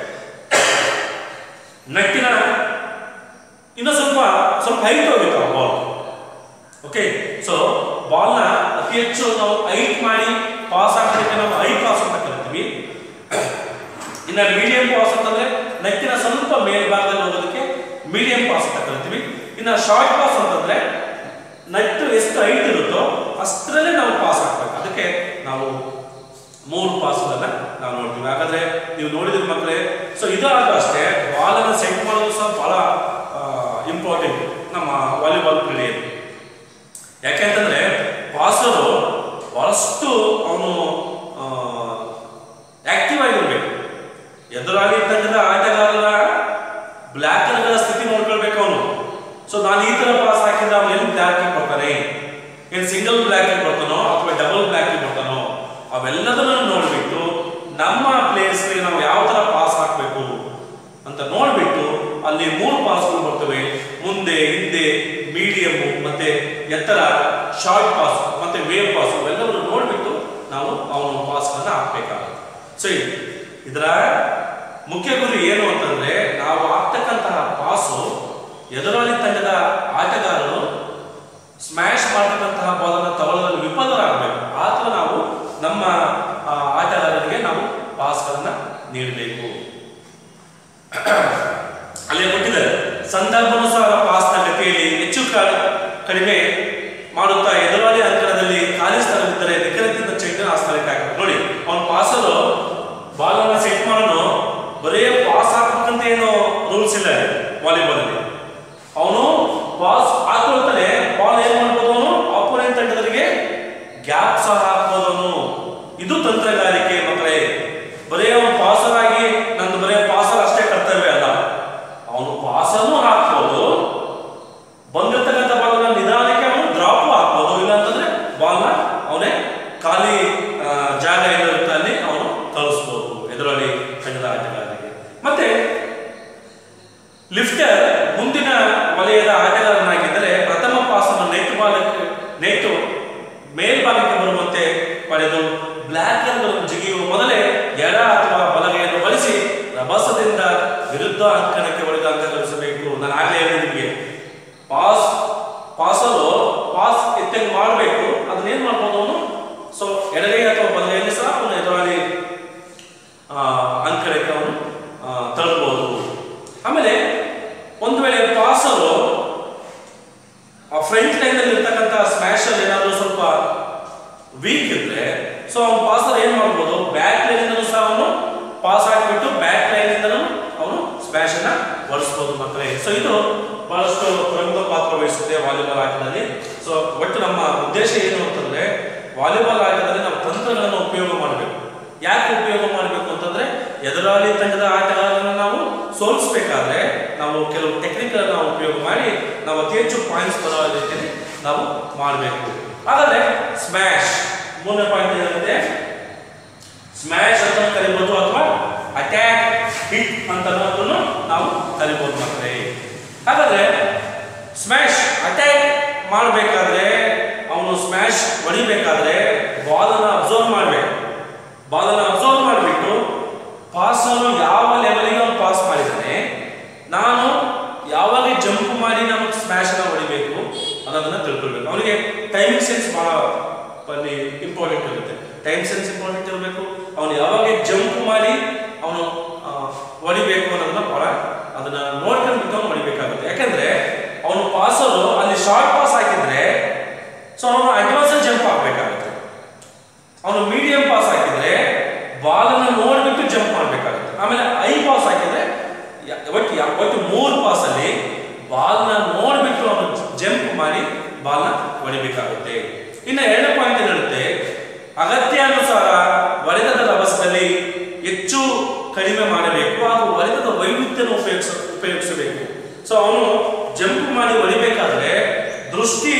ನಟ್ಟಿನ ಇನ್ನು ಸ್ವಲ್ಪ ಸ್ವಲ್ಪ ಹೈಟ್ ಹೋಗುತ್ತೆ ಆ ಬಾಲ್. ಓಕೆ, ಸೊ ಬಾಲ್ನ ಅತಿ ಹೆಚ್ಚು ನಾವು ಹೈಟ್ ಮಾಡಿ ಪಾಸ್ ಹಾಕೋದಕ್ಕೆ ನಾವು ಹೈ ಪಾಸ್ ಅಂತ ಕರಿತೀವಿ. ಇನ್ನು ಮೀಡಿಯಂ ಪಾಸ್ ಅಂತಂದ್ರೆ ನಟ್ಟಿನ ಸ್ವಲ್ಪ ಮೇಲ್ಭಾಗದಲ್ಲಿ ಹೋಗೋದಕ್ಕೆ ಮೀಡಿಯಂ ಪಾಸ್ ಅಂತ ಕರಿತೀವಿ. ಇನ್ನು ಶಾರ್ಟ್ ಪಾಸ್ ಅಂತಂದ್ರೆ ನಟ್ಟು ಎಷ್ಟು ಹೈಟ್ ಇರುತ್ತೋ ಅಷ್ಟರಲ್ಲೇ ನಾವು ಪಾಸ್ ಹಾಕ್ಬೇಕು. ಅದಕ್ಕೆ ನಾವು ಮೂರು ಪಾಸ್ಗಳನ್ನ ನಾವು ನೋಡ್ತೀವಿ. ಹಾಗಾದ್ರೆ ನೀವು ನೋಡಿದ್ರೆ ಮಕ್ಕಳೇ, ಸೊ ಇದಾದ್ರೂ ಅಷ್ಟೇ ಬಾಲನ್ನು ಸೆಟ್ ಮಾಡೋದು ಸಹ ಬಹಳ ಇಂಪಾರ್ಟೆಂಟ್ ನಮ್ಮ ವಾಲಿಬಾಲ್ ಕ್ರೀಡೆಯಲ್ಲಿ. ಯಾಕೆಂತಂದ್ರೆ ಪಾಸರು ಬಹಳಷ್ಟು ಅವನು ಆಕ್ಟಿವ್ ಆಗಿರ್ಬೇಕು. ಎದುರಾಳಿ ತಂಡದ ಆಟಗಾರರ ಬ್ಲಾಕರ್ಗಳ ಸ್ಥಿತಿ ನೋಡ್ಕೊಳ್ಬೇಕು ಅವನು. ಸೊ ನಾನು ಈ ತರ ಪಾಸ್ ಹಾಕಿದ್ರೆ ಅವನು ಎಲ್ಲಿ ಬ್ಲಾಕ್ ಕೊಡ್ತಾನೆ, ಏನು ಸಿಂಗಲ್ ಬ್ಲಾಕ್ ಕೊಡ್ತಾನೋ ಅಥವಾ ಡಬಲ್ ಬ್ಲಾಕ್ ಕೊಡ್ತಾನೋ ಅವೆಲ್ಲದನ್ನು ನೋಡ್ಬಿಟ್ಟು ನಮ್ಮ ಪ್ಲೇಯರ್ಸ್ಗೆ ನಾವು ಯಾವ ತರ ಪಾಸ್ ಹಾಕಬೇಕು ಅಂತ ನೋಡ್ಬಿಟ್ಟು ಅಲ್ಲಿ ಮೂರು ಪಾಸ್ಗಳು ಬರ್ತವೆ, ಮುಂದೆ, ಹಿಂದೆ, ಮೀಡಿಯಂ ಮತ್ತೆ ಎತ್ತರ, ಶಾರ್ಟ್ ಪಾಸ್ ಮತ್ತೆ ವೇವ್ ಪಾಸ್, ಅವೆಲ್ಲವನ್ನು ನೋಡ್ಬಿಟ್ಟು ನಾವು ಅವನು ಪಾಸ್ಗಳನ್ನ ಹಾಕ್ಬೇಕಾಗುತ್ತೆ. ಸೊ ಇದರ ಮುಖ್ಯ ಗುರಿ ಏನು ಅಂತಂದ್ರೆ, ನಾವು ಹಾಕ್ತಕ್ಕಂತಹ ಪಾಸು ಎದುರಾಳಿ ತಂಡದ ಆಟಗಾರರು ಸ್ಮ್ಯಾಶ್ ಮಾಡತಕ್ಕಂತಹ ಬಾಲನ್ನು ತಗೊಳ್ಳಲು ವಿಫಲರಾಗಬೇಕು. ಆ ಥರ ನಾವು ನಮ್ಮ ಆಟಗಾರರಿಗೆ ನೀಡಬೇಕು. ಅಲ್ಲಿ ಕೊಟ್ಟಿದ್ದಾರೆ ಸಂದರ್ಭಾನುಸಾರ ಪಾಸ್ನ ಗತಿಯಲ್ಲಿ ಹೆಚ್ಚು ಕಡಿಮೆ ಮಾಡುತ್ತಾ ಎದುರಾಳಿ ಅಂಕಣದಲ್ಲಿ ಖಾಲಿ ಸ್ಥಳವಿದ್ದರೆ ನಿಖರತೆಯಿಂದ ಚೆಂಡನ್ನು ಆ ಸ್ಥಳಕ್ಕೆ ಹಾಕಬೇಕು. ನೋಡಿ ಅವನು ಪಾಸರು ಬಾಲ್ ಸೆಟ್ ಮಾಡೋನು ಬರೇ ಪಾಸ್ ಹಾಕಬೇಕಂತ ಏನು ರೂಲ್ಸ್ ಇಲ್ಲ ವಾಲಿಬಾಲ್ ಅಲ್ಲಿ. ಅವನು ಪಾಸ್ ಹಾಕೊಳ್ತಾನೆ, ಬಾಲ್ ಏನ್ ಮಾಡ್ಬೋದು ಅವನು ಆಪೋನೆಂಟ್ ತಂಡದವರಿಗೆ ಗ್ಯಾಪ್ ಸಹ ಹಾಕ್ಬೋದು ಅವನು. ಇದು ತಂತ್ರಗಾರಿಕೆ ಮಕ್ಕಳೇ. ಬರೇ ಅವನು ಪಾಸರ್ ಆಗಿ ನಂದು ಬರೇ ಪಾಸರ್ ಅಷ್ಟೇ ಕರ್ತವ್ಯ ಅಲ್ಲ, ಅವನು ಪಾಸನ್ನು ಹಾಕ್ಬೋದು, ಬಂದಿರ್ತಕ್ಕಂಥ ಬಾಲ್ನ ನಿಧಾನಕ್ಕೆ ಅವನು ಡ್ರಾಪ್ ಹಾಕ್ಬೋದು, ಇಲ್ಲ ಅಂತಂದ್ರೆ ಬಾಲ್ನ ಅವನೇ ಖಾಲಿ ಜಾಗ ಏನಿರುತ್ತೆ ಅಲ್ಲಿ ಅವನು ಕಳಿಸ್ಬೋದು ಎದುರಲ್ಲಿ ತಂಡದ ಆಟಗಾರರಿಗೆ. ಮತ್ತೆ ಲಿಫ್ಟರ್ ಮುಂದಿನ ವಲಯದ ಆಟಗಾರನಾಗಿದ್ದರೆ ಪ್ರಥಮ ಪಾಸನ್ನು ನೆಟ್ ಭಾಗಕ್ಕೆ ನೆಟ್ ಮೇಲ್ಭಾಗಕ್ಕೆ ಬರುವಂತೆ ಪಡೆದು ಬ್ಲಾಕರ್ಗಳನ್ನು ಜಿಗಿಯುವ ಮೊದಲೇ ಎಡ ಅಥವಾ ಬಲಗೈಯನ್ನು ಬಳಸಿ ರಭಸದಿಂದ ವಿರುದ್ಧ ಅಂಕಣಕ್ಕೆ ಹೊಡೆದ ಅಂಕ ಗಳಿಸಬೇಕು. ನಾನು ಆಗಲೇ ಹೇಳಿದೆ ನಿಮಗೆ, ಪಾಸ್ ಪಾಸರು ಪಾಸ್ ಎತ್ತಂಗ್ ಮಾಡಬೇಕು, ಅದನ್ನ ಏನ್ ಮಾಡ್ಬೋದು ಅವನು ಸೊ ಎಡಗೈ ಅಥವಾ ಬಲಗೈಯಲ್ಲಿ ಸಹ ಅವನು ಎದುರಾಳಿ ಅಂಕಣಕ್ಕೆ ಅವನು ತಲುಪಬಹುದು. ಆಮೇಲೆ ಒಂದು ವೇಳೆ ಪಾಸರು ಫ್ರಂಟ್ ಲೈನ್ ಅಲ್ಲಿ ಇರ್ತಕ್ಕಂಥ ಸ್ಮ್ಯಾಶರ್ ಏನಾದರೂ ಸ್ವಲ್ಪ ವೀಕ್ ಇದ್ರೆ ಸೊ ಅವನು ಪಾಸರ್ ಏನ್ ಮಾಡ್ಬೋದು, ಬ್ಯಾಕ್ ಲೈನ್ ಇಂದಲೂ ಸಹ ಅವನು ಪಾಸ್ ಹಾಕಿಬಿಟ್ಟು ಬ್ಯಾಕ್ ಲೈನ್ ಇಂದಲೂ ಅವನು ಸ್ಮ್ಯಾಶ್ ಅನ್ನ ಹೊಡಿಸಬಹುದು ಮಕ್ಕಳೇ. ಸೊ ಇದು ಬಹಳಷ್ಟು ಪ್ರಮುಖ ಪಾತ್ರ ವಹಿಸುತ್ತೆ ವಾಲಿಬಾಲ್ ಆಟದಲ್ಲಿ. ಸೊ ಒಟ್ಟು ನಮ್ಮ ಉದ್ದೇಶ ಏನು ಅಂತಂದ್ರೆ ವಾಲಿಬಾಲ್ ಆಟದಲ್ಲಿ ನಾವು ತಂತ್ರಗಳನ್ನು ಉಪಯೋಗ ಮಾಡಬೇಕು. ಯಾಕೆ ಉಪಯೋಗ ಮಾಡಬೇಕು ಅಂತಂದ್ರೆ ಎದುರಾಳಿ ತಂಡದ ಆಟಗಾರರನ್ನು ನಾವು ಸೋಲಿಸಬೇಕಾದ್ರೆ ನಾವು ಕೆಲವು ಟೆಕ್ನಿಕ್ ನಾವು ಉಪಯೋಗ ಮಾಡಿ ನಾವು ಅತಿ ಹೆಚ್ಚು ಪಾಯಿಂಟ್ಸ್ ಬರೋ ರೀತಿಯಲ್ಲಿ ನಾವು ಮಾಡಬೇಕು. ಹಾಗಾದ್ರೆ ಸ್ಮ್ಯಾಶ್ ಮೂರನೇ ಪಾಯಿಂಟ್ ಏನಿರುತ್ತೆ, ಸ್ಮ್ಯಾಶ್ ಅಂತ ಕರಿಬಹುದು ಅಥವಾ ಅಟ್ಯಾಕ್ ಹಿಟ್ ಅಂತ ನಾವು ಕರಿಬಹುದು ಮಕ್ಕಳೇ. ಹಾಗಾದ್ರೆ ಸ್ಮ್ಯಾಶ್ ಅಟ್ಯಾಕ್ ಮಾಡಬೇಕಾದ್ರೆ ಅವನು ಸ್ಮ್ಯಾಶ್ ಹೊಡಿಬೇಕಾದ್ರೆ ಬಾಲನ್ನು ಅಬ್ಸರ್ವ್ ಮಾಡಬೇಕು. ಬಾಲನ್ನು ಅಬ್ಸರ್ವ್ ಮಾಡಿಬಿಟ್ಟು ಪಾಸನ್ನು ಯಾವ ಲೆವೆಲ್ಗೆ ಅವನು ಪಾಸ್ ಮಾಡಿದ್ದಾನೆ, ನಾನು ಯಾವಾಗ ಜಂಪ್ ಮಾಡಿ ನಾವು ಸ್ಮ್ಯಾಶ್ ಅನ್ನ ಹೊಡಿಬೇಕು ಅನ್ನೋದನ್ನ ತಿಳ್ಕೊಳ್ಬೇಕು. ಅವನಿಗೆ ಟೈಮಿಂಗ್ ಸೆನ್ಸ್ ಬಹಳ ಇಂಪಾರ್ಟೆಂಟ್ ಇರುತ್ತೆ. ಟೈಮ್ ಸೆನ್ಸ್ ಇಂಪಾರ್ಟೆಂಟ್ ಇರಬೇಕು. ಅವನು ಯಾವಾಗ ಜಂಪ್ ಮಾಡಿ ಅವನು ಹೊಡಿಬೇಕು ಅನ್ನೋದನ್ನ ಬಹಳ ಅದನ್ನ ನೋಡ್ಕೊಂಡು ಬಿಟ್ಟು ಅವನು ಹೊಡಿಬೇಕಾಗುತ್ತೆ. ಯಾಕಂದ್ರೆ ಅವನು ಪಾಸರು ಅಲ್ಲಿ ಶಾರ್ಟ್ ಪಾಸ್ ಹಾಕಿದ್ರೆ ಸೊ ಅವನು ಅಡ್ವಾನ್ಸ್ ಜಂಪ್ ಆಗ್ಬೇಕಾಗುತ್ತೆ. ಅವನು ಮೀಡಿಯಂ ಪಾಸ್ ಹಾಕಿದ್ರೆ ಬಾಲನ್ನು ನೋಡ್ಬಿಟ್ಟು ಜಂಪ್ ಮಾಡ್ಬೇಕಾಗುತ್ತೆ. ಆಮೇಲೆ ಐ ಪಾಸ್ ಹಾಕಿದ್ರೆ ಒಟ್ಟು ಒಟ್ಟು ಮೂರು ಪಾಸ್ ಅಲ್ಲಿ ಬಾಲ್ನ ನೋಡ್ಬಿಟ್ಟು ಅವನು ಜಂಪ್ ಮಾಡಿ ಬಾಲ್ನ ಹೊಡಿಬೇಕಾಗುತ್ತೆ. ಇನ್ನು ಎರಡನೇ ಪಾಯಿಂಟ್ ಏನಿರುತ್ತೆ, ಅಗತ್ಯಾನುಸಾರ ಹೊಡೆತದ ರಭಸದಲ್ಲಿ ಹೆಚ್ಚು ಕಡಿಮೆ ಮಾಡಬೇಕು ಹಾಗೂ ಹೊಡೆತದ ವೈವಿಧ್ಯನ ಉಪಯೋಗಿಸ ಉಪಯೋಗಿಸಬೇಕು. ಸೊ ಅವನು ಜಂಪ್ ಮಾಡಿ ಹೊಡಿಬೇಕಾದ್ರೆ ದೃಷ್ಟಿ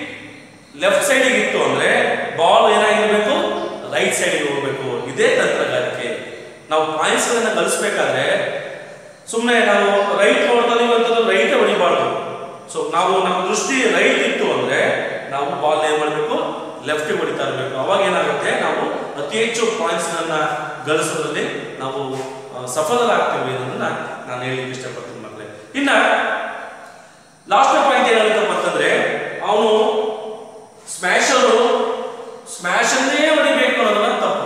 ಲೆಫ್ಟ್ ಸೈಡಿಗೆ ಇತ್ತು ಅಂದ್ರೆ ಬಾಲ್ ಏನಾಗಿರ್ಬೇಕು, ರೈಟ್ ಸೈಡಿಗೆ ಹೋಗ್ಬೇಕು. ಇದೇ ತಂತ್ರಗಾರಿಕೆ. ನಾವು ಪಾಯಿಂಟ್ಸ್ ಗಳನ್ನ ಗಳಿಸಬೇಕಾದ್ರೆ ಸುಮ್ಮನೆ ನಾವು ರೈಟ್ ನೋಡ್ತಾ ಇದೀವಿ ಅಂತಂದ್ರೆ ರೈಟ್ ಹೊಡಿಬಾರ್ದು. ಸೊ ನಾವು ನಮ್ಮ ದೃಷ್ಟಿ ರೈಟ್ ಇತ್ತು ಅಂದ್ರೆ ನಾವು ಬಾಲ್ ಏನ್ ಮಾಡಬೇಕು, ಲೆಫ್ಟ್ ಹೊಡಿತಾ ಇರಬೇಕು. ಅವಾಗ ಏನಾಗುತ್ತೆ, ನಾವು ಅತಿ ಹೆಚ್ಚು ಪಾಯಿಂಟ್ಸ್ ಗಳನ್ನ ಗಳಿಸೋದ್ರಲ್ಲಿ ನಾವು ಸಫಲರಾಗ್ತೀವಿ ಅನ್ನೋದನ್ನ ನಾನು ಹೇಳಲಿಕ್ಕೆ ಇಷ್ಟಪಡ್ತೀನಿ ಮಕ್ಕಳೇ. ಇನ್ನ ಲಾಸ್ಟ್ ಪಾಯಿಂಟ್ ಏನಾಗುತ್ತಪ್ಪ ಅಂತಂದ್ರೆ ಅವನು ಸ್ಮ್ಯಾಶರು ಸ್ಮ್ಯಾಶ್ ಅನ್ನೇ ಹೊಡಿಬೇಕು ಅನ್ನೋದನ್ನ ತಪ್ಪು.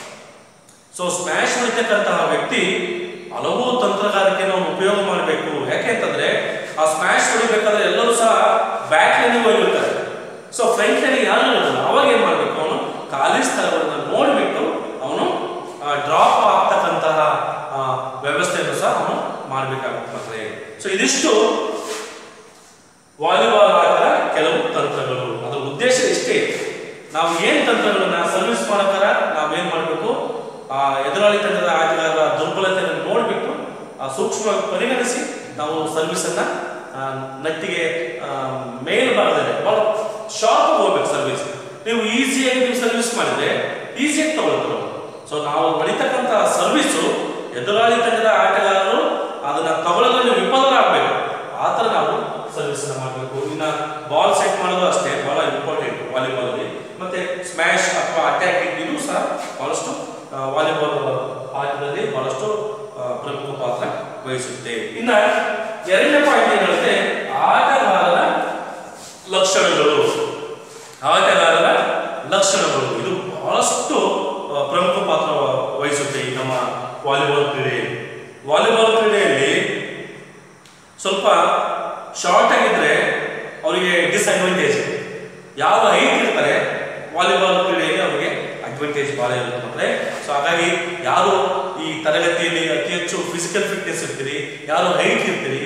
ಸೊ ಸ್ಮ್ಯಾಶ್ ಹೊಡಿತಕ್ಕಂತಹ ವ್ಯಕ್ತಿ ಹಲವು ತಂತ್ರಗಾರಿಕೆಯನ್ನು ಅವನು ಉಪಯೋಗ ಮಾಡಬೇಕು. ಯಾಕೆಂತಂದ್ರೆ ಆ ಸ್ಮ್ಯಾಶ್ ಹೊಡಿಬೇಕಾದ್ರೆ ಎಲ್ಲರೂ ಸಹ ಬ್ಯಾಕ್ ಲೈನಿಗೆ ಹೋಗಿರ್ತಾರೆ. ಸೊ ಫ್ರಂಟ್ ಲೈನಿಗೆ ಯಾರು ಇರಲ್ಲ. ಅವಾಗ ಏನ್ ಮಾಡ್ಬೇಕು, ಅವನು ಖಾಲಿ ಸ್ಥಳಗಳನ್ನ ನೋಡ್ಬಿಟ್ಟು ಅವನು ಡ್ರಾಪ್ ಆಗ್ತಕ್ಕಂತಹ ವ್ಯವಸ್ಥೆಯನ್ನು ಸಹ ಅವನು ಮಾಡಬೇಕಾಗುತ್ತೆ ಮಕ್ಕಳೇ. ಸೊ ಇದಿಷ್ಟು ವಾಲಿಬಾಲ್ ಆಟದ ಕೆಲವು ತಂತ್ರಗಳು. ಅದರ ಉದ್ದೇಶ ಇಷ್ಟೇ. ನಾವು ಏನ್ ತಂತ್ರಗಳನ್ನ ಸರ್ವಿಸ್ ಮಾಡಕಾರ ನಾವೇನ್ ಮಾಡಬೇಕು, ಆ ಎದುರಾಳಿ ತಂಡದ ಆಟಗಾರರ ದುರ್ಬಲತೆಯನ್ನು ನೋಡ್ಬಿಟ್ಟು ಸೂಕ್ಷ್ಮವಾಗಿ ಪರಿಗಣಿಸಿ ನಾವು ಸರ್ವಿಸ್ ಅನ್ನ ನಟ್ಟಿಗೆ ಮೇಲ್ಭಾಗದಲ್ಲಿ ಬಹಳ ಶಾರ್ಪ್ ಹೋಗ್ಬೇಕು ಸರ್ವಿಸ್. ನೀವು ಈಸಿಯಾಗಿ ನೀವು ಸರ್ವಿಸ್ ಮಾಡಿದ್ರೆ ಈಸಿಯಾಗಿ ತಗೊಳ್ತಾರೆ. ಸೊ ನಾವು ಹೊಡಿತಕ್ಕಂತಹ ಸರ್ವಿಸು ಎದುರಾಳಿ ತಂಡದ ಆಟಗಾರರು ಅದನ್ನ ತಗೊಳ್ಳೋದ್ರಲ್ಲಿ ವಿಫಲರಾಗಬೇಕು. ಆ ಥರ ನಾವು ಸರ್ವಿಸ್ ಅನ್ನ ಮಾಡಬೇಕು. ಇನ್ನ ಬಾಲ್ ಸೆಟ್ ಮಾಡೋದು ಅಷ್ಟೇ ಬಹಳ ಇಂಪಾರ್ಟೆಂಟ್ ವಾಲಿಬಾಲ್ ಅಲ್ಲಿ. ಮತ್ತೆ ಸ್ಮ್ಯಾಶ್ ಅಥವಾ ಅಟ್ಯಾಕಿಂಗ್ ಇದು ಸಹ ಬಹಳಷ್ಟು ವಾಲಿಬಾಲ್ ಆಟದಲ್ಲಿ ಬಹಳಷ್ಟು ಪ್ರಮುಖ ಪಾತ್ರ ವಹಿಸುತ್ತೆ. ಇನ್ನ ಎರಡನೇ ಪಾಯಿಂಟ್ ಏನಿರುತ್ತೆ, ಆಟಗಾರರ ಲಕ್ಷಣಗಳು. ಆಟಗಾರರ ಲಕ್ಷಣಗಳು ಇದು ಬಹಳಷ್ಟು ಪ್ರಮುಖ ಪಾತ್ರ ವಹಿಸುತ್ತೆ ಈ ನಮ್ಮ ವಾಲಿಬಾಲ್ ಕ್ರೀಡೆ. ವಾಲಿಬಾಲ್ ಕ್ರೀಡೆಯಲ್ಲಿ ಸ್ವಲ್ಪ ಶಾರ್ಟ್ ಆಗಿದ್ರೆ ಅವರಿಗೆ ಡಿಸ್ಅಡ್ವಾಂಟೇಜ್. ಯಾವ ಹೈಟ್ ಇರ್ತಾರೆ ವಾಲಿಬಾಲ್ ಕ್ರೀಡೆಯಲ್ಲಿ ಅವರಿಗೆ ಅಡ್ವಾಂಟೇಜ್ ಭಾಳ ಇರುತ್ತೆ ಮಕ್ಕಳೇ. ಸೊ ಹಾಗಾಗಿ ಯಾರು ಈ ತರಗತಿಯಲ್ಲಿ ಅತಿ ಹೆಚ್ಚು ಫಿಸಿಕಲ್ ಫಿಟ್ನೆಸ್ ಇರ್ತೀರಿ, ಯಾರು ಹೈಟ್ ಇರ್ತೀರಿ,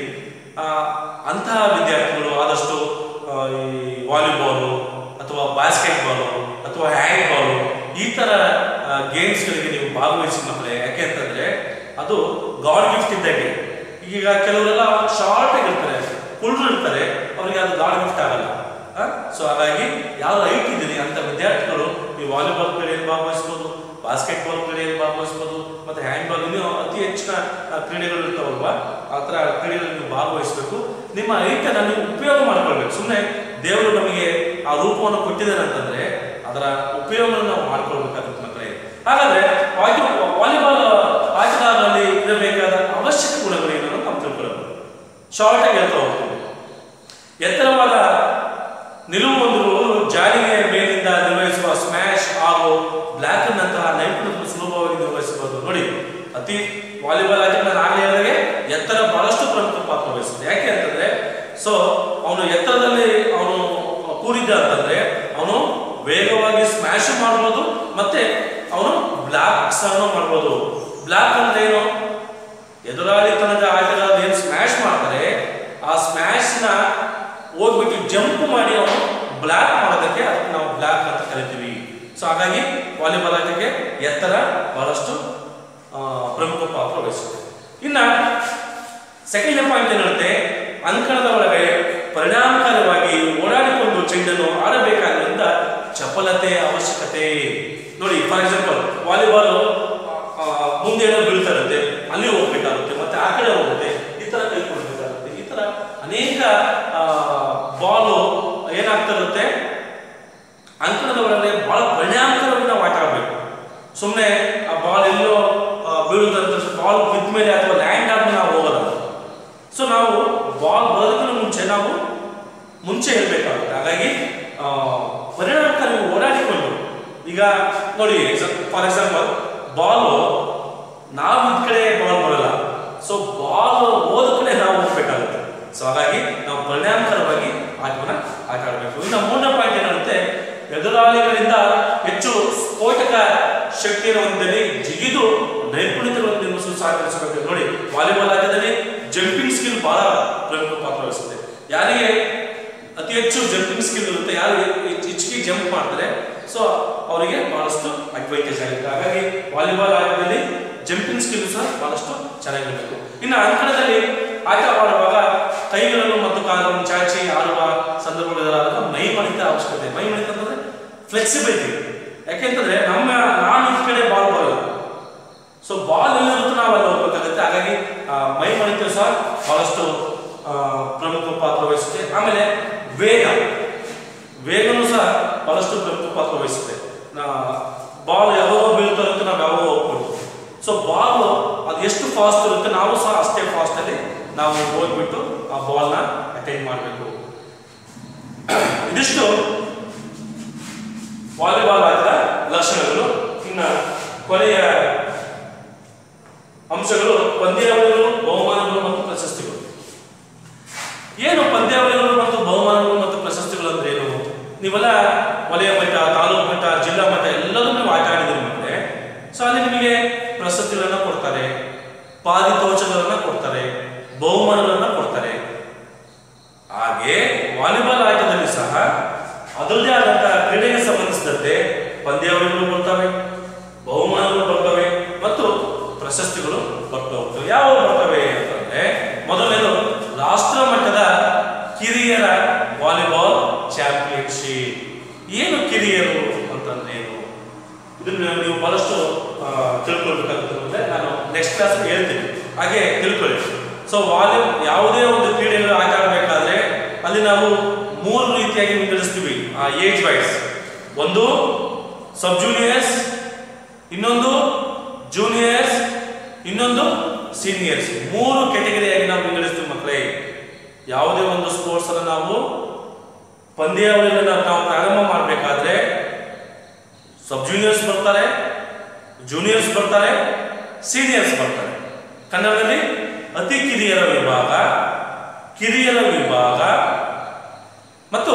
ಅಂತಹ ವಿದ್ಯಾರ್ಥಿಗಳು ಆದಷ್ಟು ಈ ವಾಲಿಬಾಲು ಅಥವಾ ಬಾಸ್ಕೆಟ್ ಬಾಲು ಅಥವಾ ಹ್ಯಾಂಡ್ ಬಾಲು ಈ ಥರ ಗೇಮ್ಸ್ಗಳಿಗೆ ನೀವು ಭಾಗವಹಿಸಿ ಮಕ್ಕಳೇ. ಯಾಕೆ ಅಂತಂದರೆ ಅದು ಗಾಡ್ ಗಿಫ್ಟ್ ಇದ್ದಾಗೆ. ಈಗ ಕೆಲವರೆಲ್ಲ ಶಾರ್ಟ್ ಆಗಿರ್ತಾರೆ, ಕುಳ್ರು ಇರ್ತಾರೆ, ಅವರಿಗೆ ಅದು ಗಾಡ್ ಗಿಫ್ಟ್ ಆಗಲ್ಲ. ಸೊ ಹಾಗಾಗಿ ಯಾರು ಹೈಟ್ ಇದ್ದೀರಿ ಅಂತ ವಿದ್ಯಾರ್ಥಿಗಳು ಈ ವಾಲಿಬಾಲ್ ಕ್ರೀಡೆಯಲ್ಲಿ ಭಾಗವಹಿಸ್ಬೋದು, ಬಾಸ್ಕೆಟ್ ಬಾಲ್ ಕ್ರೀಡೆಯಲ್ಲಿ ಭಾಗವಹಿಸ್ಬೋದು, ಮತ್ತು ಹ್ಯಾಂಡ್ ಬಾಲ್ ಇನ್ನೂ ಅತಿ ಹೆಚ್ಚಿನ ಕ್ರೀಡೆಗಳು ಇರ್ತಾವಲ್ವಾ, ಆ ಥರ ಕ್ರೀಡೆಗಳಲ್ಲಿ ನೀವು ಭಾಗವಹಿಸಬೇಕು. ನಿಮ್ಮ ಹೈಟನ್ನು ನೀವು ಉಪಯೋಗ ಮಾಡ್ಕೊಳ್ಬೇಕು. ಸುಮ್ಮನೆ ದೇವರು ನಮಗೆ ಆ ರೂಪವನ್ನು ಕೊಟ್ಟಿದ್ದಾರೆ ಅಂತಂದರೆ ಅದರ ಉಪಯೋಗವನ್ನು ನಾವು ಮಾಡ್ಕೊಳ್ಬೇಕಾಗುತ್ತೆ ಮಕ್ಕಳೇ. ಹಾಗಾದರೆ ವಾಲಿಬಾಲ್ ಆಟಗಾರರಲ್ಲಿ ಇರಬೇಕಾದ ಅವಶ್ಯಕ ಗುಣಗಳೇನು ಅಂತ ನಾವು ತಿಳ್ಕೊಳ್ಳೋದು. ಶಾರ್ಟ್ ಆಗಿ ಹೇಳ್ತಾ ಹೋಗ್ತೀವಿ. ಎತ್ತರವಾದ ನಿಲುವು ಹೊಂದಿರುವವರು ಜಾಲಿಗೆಯ ಮೇಲಿಂದ ನಿರ್ವಹಿಸುವ ಸ್ಮ್ಯಾಶ್ ಹಾಗೂ ಬ್ಲಾಕ್ ನಂತಹ ನೈಪುಣ್ಯವನ್ನು ಸುಲಭವಾಗಿ ನಿರ್ವಹಿಸಬಹುದು. ನೋಡಿ, ಅತಿ ವಾಲಿಬಾಲ್ ಆಟ ನಾನು ಆಗಲೇ ಹೇಳಿದಾಗೆ ಎತ್ತರ ಬಹಳಷ್ಟು ಪ್ರಮುಖ ಪಾತ್ರ ವಹಿಸುತ್ತೆ. ಯಾಕೆ ಅಂತಂದ್ರೆ ಸೊ ಅವನು ಎತ್ತರದಲ್ಲಿ ಅವನು ಕೂಡಿದ್ದ ಅಂತಂದ್ರೆ ಅವನು ವೇಗವಾಗಿ ಸ್ಮ್ಯಾಶ್ ಮಾಡ್ಬೋದು, ಮತ್ತೆ ಅವನು ಬ್ಲಾಕ್ಸ್ ಅನ್ನು ಮಾಡ್ಬೋದು. ಬ್ಲಾಕ್ ಅಂದ್ರೆ ಏನು? ಎದುರಾಳಿ ತನಕ ಆಟಗಾರ ಏನು ಸ್ಮ್ಯಾಶ್ ಮಾಡ್ತಾರೆ ಆ ಸ್ಮ್ಯಾಶ್ ನ ಹೋಗ್ಬಿಟ್ಟು ಜಂಪ್ ಮಾಡಿ ಅವನು ಬ್ಲಾಕ್ ಮಾಡೋದಕ್ಕೆ ಅದಕ್ಕೆ ನಾವು ಬ್ಲಾಕ್ ಅಂತ ಕರಿತೀವಿ. ಸೊ ಹಾಗಾಗಿ ವಾಲಿಬಾಲ್ ಆಟಕ್ಕೆ ಎತ್ತರ ಬಹಳಷ್ಟು ಪ್ರಮುಖ ಪಾತ್ರ ವಹಿಸುತ್ತೆ. ಇನ್ನ ಸೆಕೆಂಡ್ ಪಾಯಿಂಟ್ ಏನಿರುತ್ತೆ, ಅಂಕಣದ ಒಳಗೆ ಪರಿಣಾಮಕಾರಿಯಾಗಿ ಓಡಾಡಿಕೊಂಡು ಚೆಂಡನ್ನು ಆಡಬೇಕಾದ್ರಿಂದ ಚಪಲತೆಯ ಅವಶ್ಯಕತೆ. ನೋಡಿ, ಫಾರ್ ಎಕ್ಸಾಂಪಲ್ ವಾಲಿಬಾಲ್ ಮುಂದೆ ಏನೋ ಬೀಳ್ತಾ ಇರುತ್ತೆ, ಅಲ್ಲಿ ಹೋಗ್ಬೇಕಾಗುತ್ತೆ, ಮತ್ತೆ ಆ ಕಡೆ ಹೋಗುತ್ತೆ, ಈ ತರ ಕೈ ಕೊಡ್ಬೇಕಾಗುತ್ತೆ. ಈ ತರ ಅನೇಕ ಬಾಲು ಏನಾಗ್ತಾ ಇರುತ್ತೆ, ಅಂಕಣದ ಒಳಗಡೆ ಬಹಳ ಪರಿಣಾಮಕಾರವಾಗಿ ನಾವು ಆಟ ಆಡಬೇಕು. ಸುಮ್ಮನೆ ಆ ಬಾಲ್ ಎಲ್ಲೋ ಬೀಳುದಂತ ಬಾಲ್ ಬಿದ್ದ ಮೇಲೆ ಅಥವಾ ಲ್ಯಾಂಡ್ ಆದ್ಮೇಲೆ ನಾವು ಹೋಗೋದಲ್ಲ. ಸೊ ನಾವು ಬಾಲ್ ಬರೋದಕ್ಕಿಂತ ಮುಂಚೆ ನಾವು ಮುಂಚೆ ಇರಬೇಕಾಗುತ್ತೆ. ಹಾಗಾಗಿ ಪರಿಣಾಮಕಾರಿ ಓಡಾಡಿಕೊಂಡು, ಈಗ ನೋಡಿ ಫಾರ್ ಎಕ್ಸಾಂಪಲ್ ಬಾಲು ನಾವು ಇದ್ ಕಡೆ ಬಾಲ್ ಬರಲ್ಲ, ಸೊ ಬಾಲ್ ಹೋದ ಕಡೆ ನಾವು ಹೋಗ್ಬೇಕಾಗುತ್ತೆ. ಸೊ ಹಾಗಾಗಿ ನಾವು ಪರಿಣಾಮಕಾರವಾಗಿ ಆಟವನ್ನ ಆಟ ಆಡಬೇಕು. ಇನ್ನು ಮೂರನೇ ಪಾಯಿಂಟ್ ಏನಾಗುತ್ತೆ, ಎದುರಾಳಿಗಳಿಂದ ಹೆಚ್ಚು ಸ್ಫೋಟಕ ಶಕ್ತಿಯನ್ನು ಹೊಂದಿದಲ್ಲಿ ಜಿಗಿದು ನೈಪುಣ್ಯತೆಗಳನ್ನು ನಿರ್ಮಿಸಲು ಸಹಕರಿಸಬೇಕು. ನೋಡಿ, ವಾಲಿಬಾಲ್ ಆಟದಲ್ಲಿ ಜಂಪಿಂಗ್ ಸ್ಕಿಲ್ ಬಹಳ ಪ್ರಮುಖ ಪಾತ್ರ ವಹಿಸುತ್ತೆ. ಯಾರಿಗೆ ಅತಿ ಹೆಚ್ಚು ಜಂಪಿಂಗ್ ಸ್ಕಿಲ್ ಇರುತ್ತೆ, ಯಾರು ಹೆಚ್ಚಿಗೆ ಜಂಪ್ ಮಾಡ್ತಾರೆ, ಸೊ ಅವರಿಗೆ ಬಹಳಷ್ಟು ಅಡ್ವಾಂಟೇಜ್ ಆಗುತ್ತೆ. ಹಾಗಾಗಿ ವಾಲಿಬಾಲ್ ಆಟದಲ್ಲಿ ಜಂಪಿಂಗ್ ಸ್ಕಿಲ್ ಸಹ ಬಹಳಷ್ಟು ಚೆನ್ನಾಗಿರಬೇಕು. ಇನ್ನು ಅಂಕಣದಲ್ಲಿ ಆಟ ಆಡುವಾಗ ಕೈಗಳನ್ನು ಮತ್ತು ಕಾಲನ್ನು ಚಾಚಿ ಆಡುವ ಸಂದರ್ಭಗಳಾದಾಗ ಮೈ ಮಣಿತ ಅವಶ್ಯಕತೆ. ಮೈ ಮಣಿತ ಅಂತಂದ್ರೆ ಫ್ಲೆಕ್ಸಿಬಿಲಿಟಿ. ಯಾಕೆಂತಂದ್ರೆ ನಮ್ಮ ನಾನು ಈ ಕಡೆ ಬಾಲ್ ಬರಲ್ಲ, ಸೊ ಬಾಲ್ ಎಲ್ಲಿರುತ್ತೆ ನಾವು ಅಲ್ಲಿ ಹೋಗ್ಬೇಕಾಗುತ್ತೆ. ಹಾಗಾಗಿ ಮೈ ಮಣಿತ ಸಹ ಬಹಳಷ್ಟು ಪ್ರಮುಖ ಪಾತ್ರ ವಹಿಸುತ್ತೆ. ಆಮೇಲೆ ವೇಗ ವೇಗನೂ ಸಹ ಬಹಳಷ್ಟು ಪ್ರಮುಖ ಪಾತ್ರ ವಹಿಸುತ್ತೆ. ಬಾಲ್ ಯಾವಾಗ ಬೀಳ್ತಾ ಇರುತ್ತೆ, ನಾವು ಯಾವಾಗ ಹೋಗ್ಬೋದು. ಸೊ ಬಾಲ್ ಅದು ಎಷ್ಟು ಫಾಸ್ಟ್ ಇರುತ್ತೆ, ನಾವು ಸಹ ಅಷ್ಟೇ ಫಾಸ್ಟ್ ಅಲ್ಲಿ ನಾವು ಹೋಗ್ಬಿಟ್ಟು ಆ ಬಾಲ್ ನ ಅಟೆಂಡ್ ಮಾಡಬೇಕು. ಇದಿಷ್ಟು ವಾಲಿಬಾಲ್ ಆಟದ ಲಕ್ಷಣಗಳು. ಇನ್ನ ಕೊನೆಯ ಅಂಶಗಳು ಪಂದ್ಯಾವಳಿಗಳು, ಬಹುಮಾನಗಳು ಮತ್ತು ಪ್ರಶಸ್ತಿಗಳು. ಏನು ಪಂದ್ಯಾವಳಿಗಳು ಮತ್ತು ಬಹುಮಾನಗಳು ಮತ್ತು ಪ್ರಶಸ್ತಿಗಳು ಅಂದ್ರೆ ಏನು? ನೀವೆಲ್ಲ ವಲಯ ಮಟ್ಟ, ತಾಲೂಕು ಮಟ್ಟ, ಜಿಲ್ಲಾ ಮಟ್ಟ ಎಲ್ಲರೂ ನೀವು ಆಟ ಆಡಿದ್ರಿ ಮತ್ತೆ, ಸೊ ಅಲ್ಲಿ ನಿಮಗೆ ಪ್ರಶಸ್ತಿಗಳನ್ನ ಕೊಡ್ತಾರೆ, ಪಾರಿತೋಷಗಳನ್ನ ಕೊಡ್ತಾರೆ, ಬಹುಮಾನಗಳನ್ನ ಕೊಡ್ತಾರೆ. ಹಾಗೆ ವಾಲಿಬಾಲ್ ಆಟದಲ್ಲಿ ಸಹ ಅದರದೇ ಆದಂತಹ ಕ್ರೀಡೆಗೆ ಸಂಬಂಧಿಸಿದಂತೆ ಪಂದ್ಯಾವಳಿಗಳು ಬರ್ತವೆ, ಬಹುಮಾನಗಳು ಬರ್ತವೆ ಮತ್ತು ಪ್ರಶಸ್ತಿಗಳು ಬರ್ತಾ ಹೋಗ್ತವೆ. ಯಾವ ಬರ್ತವೆ ಅಂತಂದ್ರೆ, ಮೊದಲನೇದು ರಾಷ್ಟ್ರ ಮಟ್ಟದ ಕಿರಿಯರ ವಾಲಿಬಾಲ್ ಚಾಂಪಿಯನ್ಶಿಪ್. ಏನು ಕಿರಿಯರು ಅಂತಂದ್ರೆ ಏನು, ಇದನ್ನ ನೀವು ಬಹಳಷ್ಟು ತಿಳ್ಕೊಳ್ಬೇಕಾಗುತ್ತೆ. ನಾನು ನೆಕ್ಸ್ಟ್ ಕ್ಲಾಸ್ ಹೇಳ್ತೀನಿ, ಹಾಗೆ ತಿಳ್ಕೊಳ್ಳಿ. ಸೊ ವಾಲಿ ಯಾವುದೇ ಒಂದು ಕ್ರೀಡೆಗಳು ಆಟ ಆಡಬೇಕಾದ್ರೆ ಅಲ್ಲಿ ನಾವು ಮೂರು ರೀತಿಯಾಗಿ ವಿಂಗಡಿಸ್ತೀವಿ ಆ ಏಜ್ ವೈಸ್. ಒಂದು ಸಬ್ ಜೂನಿಯರ್ಸ್, ಇನ್ನೊಂದು ಜೂನಿಯರ್ಸ್, ಇನ್ನೊಂದು ಸೀನಿಯರ್ಸ್. ಮೂರು ಕೆಟಗರಿಯಾಗಿ ನಾವು ವಿಂಗಡಿಸ್ತೀವಿ ಮಕ್ಕಳೇ. ಯಾವುದೇ ಒಂದು ಸ್ಪೋರ್ಟ್ಸ್ ಅನ್ನು ನಾವು ಪಂದ್ಯಾವಳಿಗಳನ್ನ ನಾವು ಪ್ರಾರಂಭ ಮಾಡಬೇಕಾದ್ರೆ ಸಬ್ ಜೂನಿಯರ್ಸ್ ಬರ್ತಾರೆ, ಜೂನಿಯರ್ಸ್ ಬರ್ತಾರೆ, ಸೀನಿಯರ್ಸ್ ಬರ್ತಾರೆ. ಕನ್ನಡದಲ್ಲಿ ಅತಿ ಕಿರಿಯರ ವಿಭಾಗ, ಕಿರಿಯರ ವಿಭಾಗ ಮತ್ತು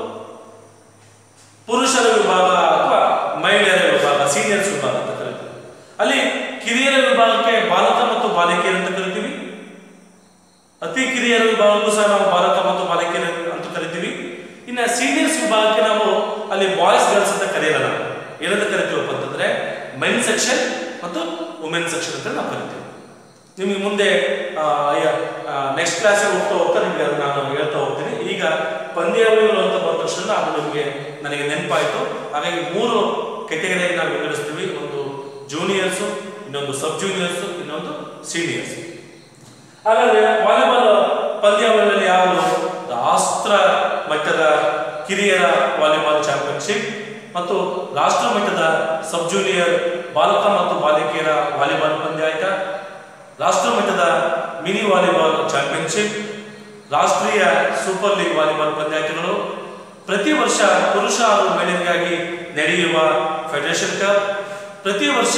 ಪುರುಷರ ವಿಭಾಗ ಅಥವಾ ಮಹಿಳೆಯರ ವಿಭಾಗ, ಸೀನಿಯರ್ಸ್ ವಿಭಾಗ ಅಂತ ಕರಿತೀವಿ. ಅಲ್ಲಿ ಕಿರಿಯರ ವಿಭಾಗಕ್ಕೆ ಬಾಲಕ ಮತ್ತು ಬಾಲಿಕೆಯರು ಅಂತ ಕರಿತೀವಿ. ಅತಿ ಕಿರಿಯರ ವಿಭಾಗಕ್ಕೂ ಸಹ ನಾವು ಬಾಲಕ ಮತ್ತು ಬಾಲಿಕೆಯರು ಅಂತ ಕರಿತೀವಿ. ಇನ್ನು ಸೀನಿಯರ್ಸ್ ವಿಭಾಗಕ್ಕೆ ನಾವು ಅಲ್ಲಿ ಬಾಯ್ಸ್ ಗರ್ಲ್ಸ್ ಅಂತ ಕರೆಯಲ್ಲ. ನಾವು ಏನಂತ ಕರಿತೀವಪ್ಪ ಅಂತಂದ್ರೆ ಮೆನ್ ಸೆಕ್ಷನ್ ಮತ್ತು ವುಮೆನ್ ಸೆಕ್ಷನ್ ಅಂತ ನಾವು ಕರಿತೀವಿ. ನಿಮಗೆ ಮುಂದೆ ನೆಕ್ಸ್ಟ್ ಕ್ಲಾಸಿಗೆ ಹೋಗ್ತಾ ಹೋಗ್ತಾ ನಿಮಗೆ ಅದನ್ನ ನಾನು ಹೇಳ್ತಾ ಹೋಗ್ತೀನಿ. ಈಗ ಪಂದ್ಯಾವಳಿಗಳು ಅಂತ ಬಂದ ತಕ್ಷಣ ಅದು ನಿಮಗೆ ನನಗೆ ನೆನಪಾಯಿತು. ಹಾಗಾಗಿ ಮೂರು ಕೆಟಗರಿಯಾಗಿ ನಾವು ವಿಂಗಡಿಸ್ತೀವಿ. ಒಂದು ಜೂನಿಯರ್ಸು, ಇನ್ನೊಂದು ಸಬ್ ಜೂನಿಯರ್ಸು, ಇನ್ನೊಂದು ಸೀನಿಯರ್ಸ್. ಹಾಗಾದ್ರೆ ವಾಲಿಬಾಲ್ ಪಂದ್ಯಾವಳಿಯಲ್ಲಿ ಯಾವುದು? ರಾಷ್ಟ್ರ ಮಟ್ಟದ ಕಿರಿಯರ ವಾಲಿಬಾಲ್ ಚಾಂಪಿಯನ್ಶಿಪ್ ಮತ್ತು ರಾಷ್ಟ್ರ ಮಟ್ಟದ ಸಬ್ ಜೂನಿಯರ್ ಬಾಲಕ ಮತ್ತು ಬಾಲಿಕೆಯರ ವಾಲಿಬಾಲ್ ಪಂದ್ಯಾಟ, ರಾಷ್ಟ್ರ ಮಟ್ಟದ ಮಿನಿ ವಾಲಿಬಾಲ್ ಚಾಂಪಿಯನ್ಶಿಪ್, ರಾಷ್ಟ್ರೀಯ ಸೂಪರ್ ಲೀಗ್ ವಾಲಿಬಾಲ್ ಪಂದ್ಯಾಟಗಳು, ಪ್ರತಿ ವರ್ಷ ಪುರುಷ ಹಾಗೂ ಮಹಿಳೆಯರಿಗಾಗಿ ನಡೆಯುವ ಫೆಡರೇಷನ್ ಕಪ್, ಪ್ರತಿ ವರ್ಷ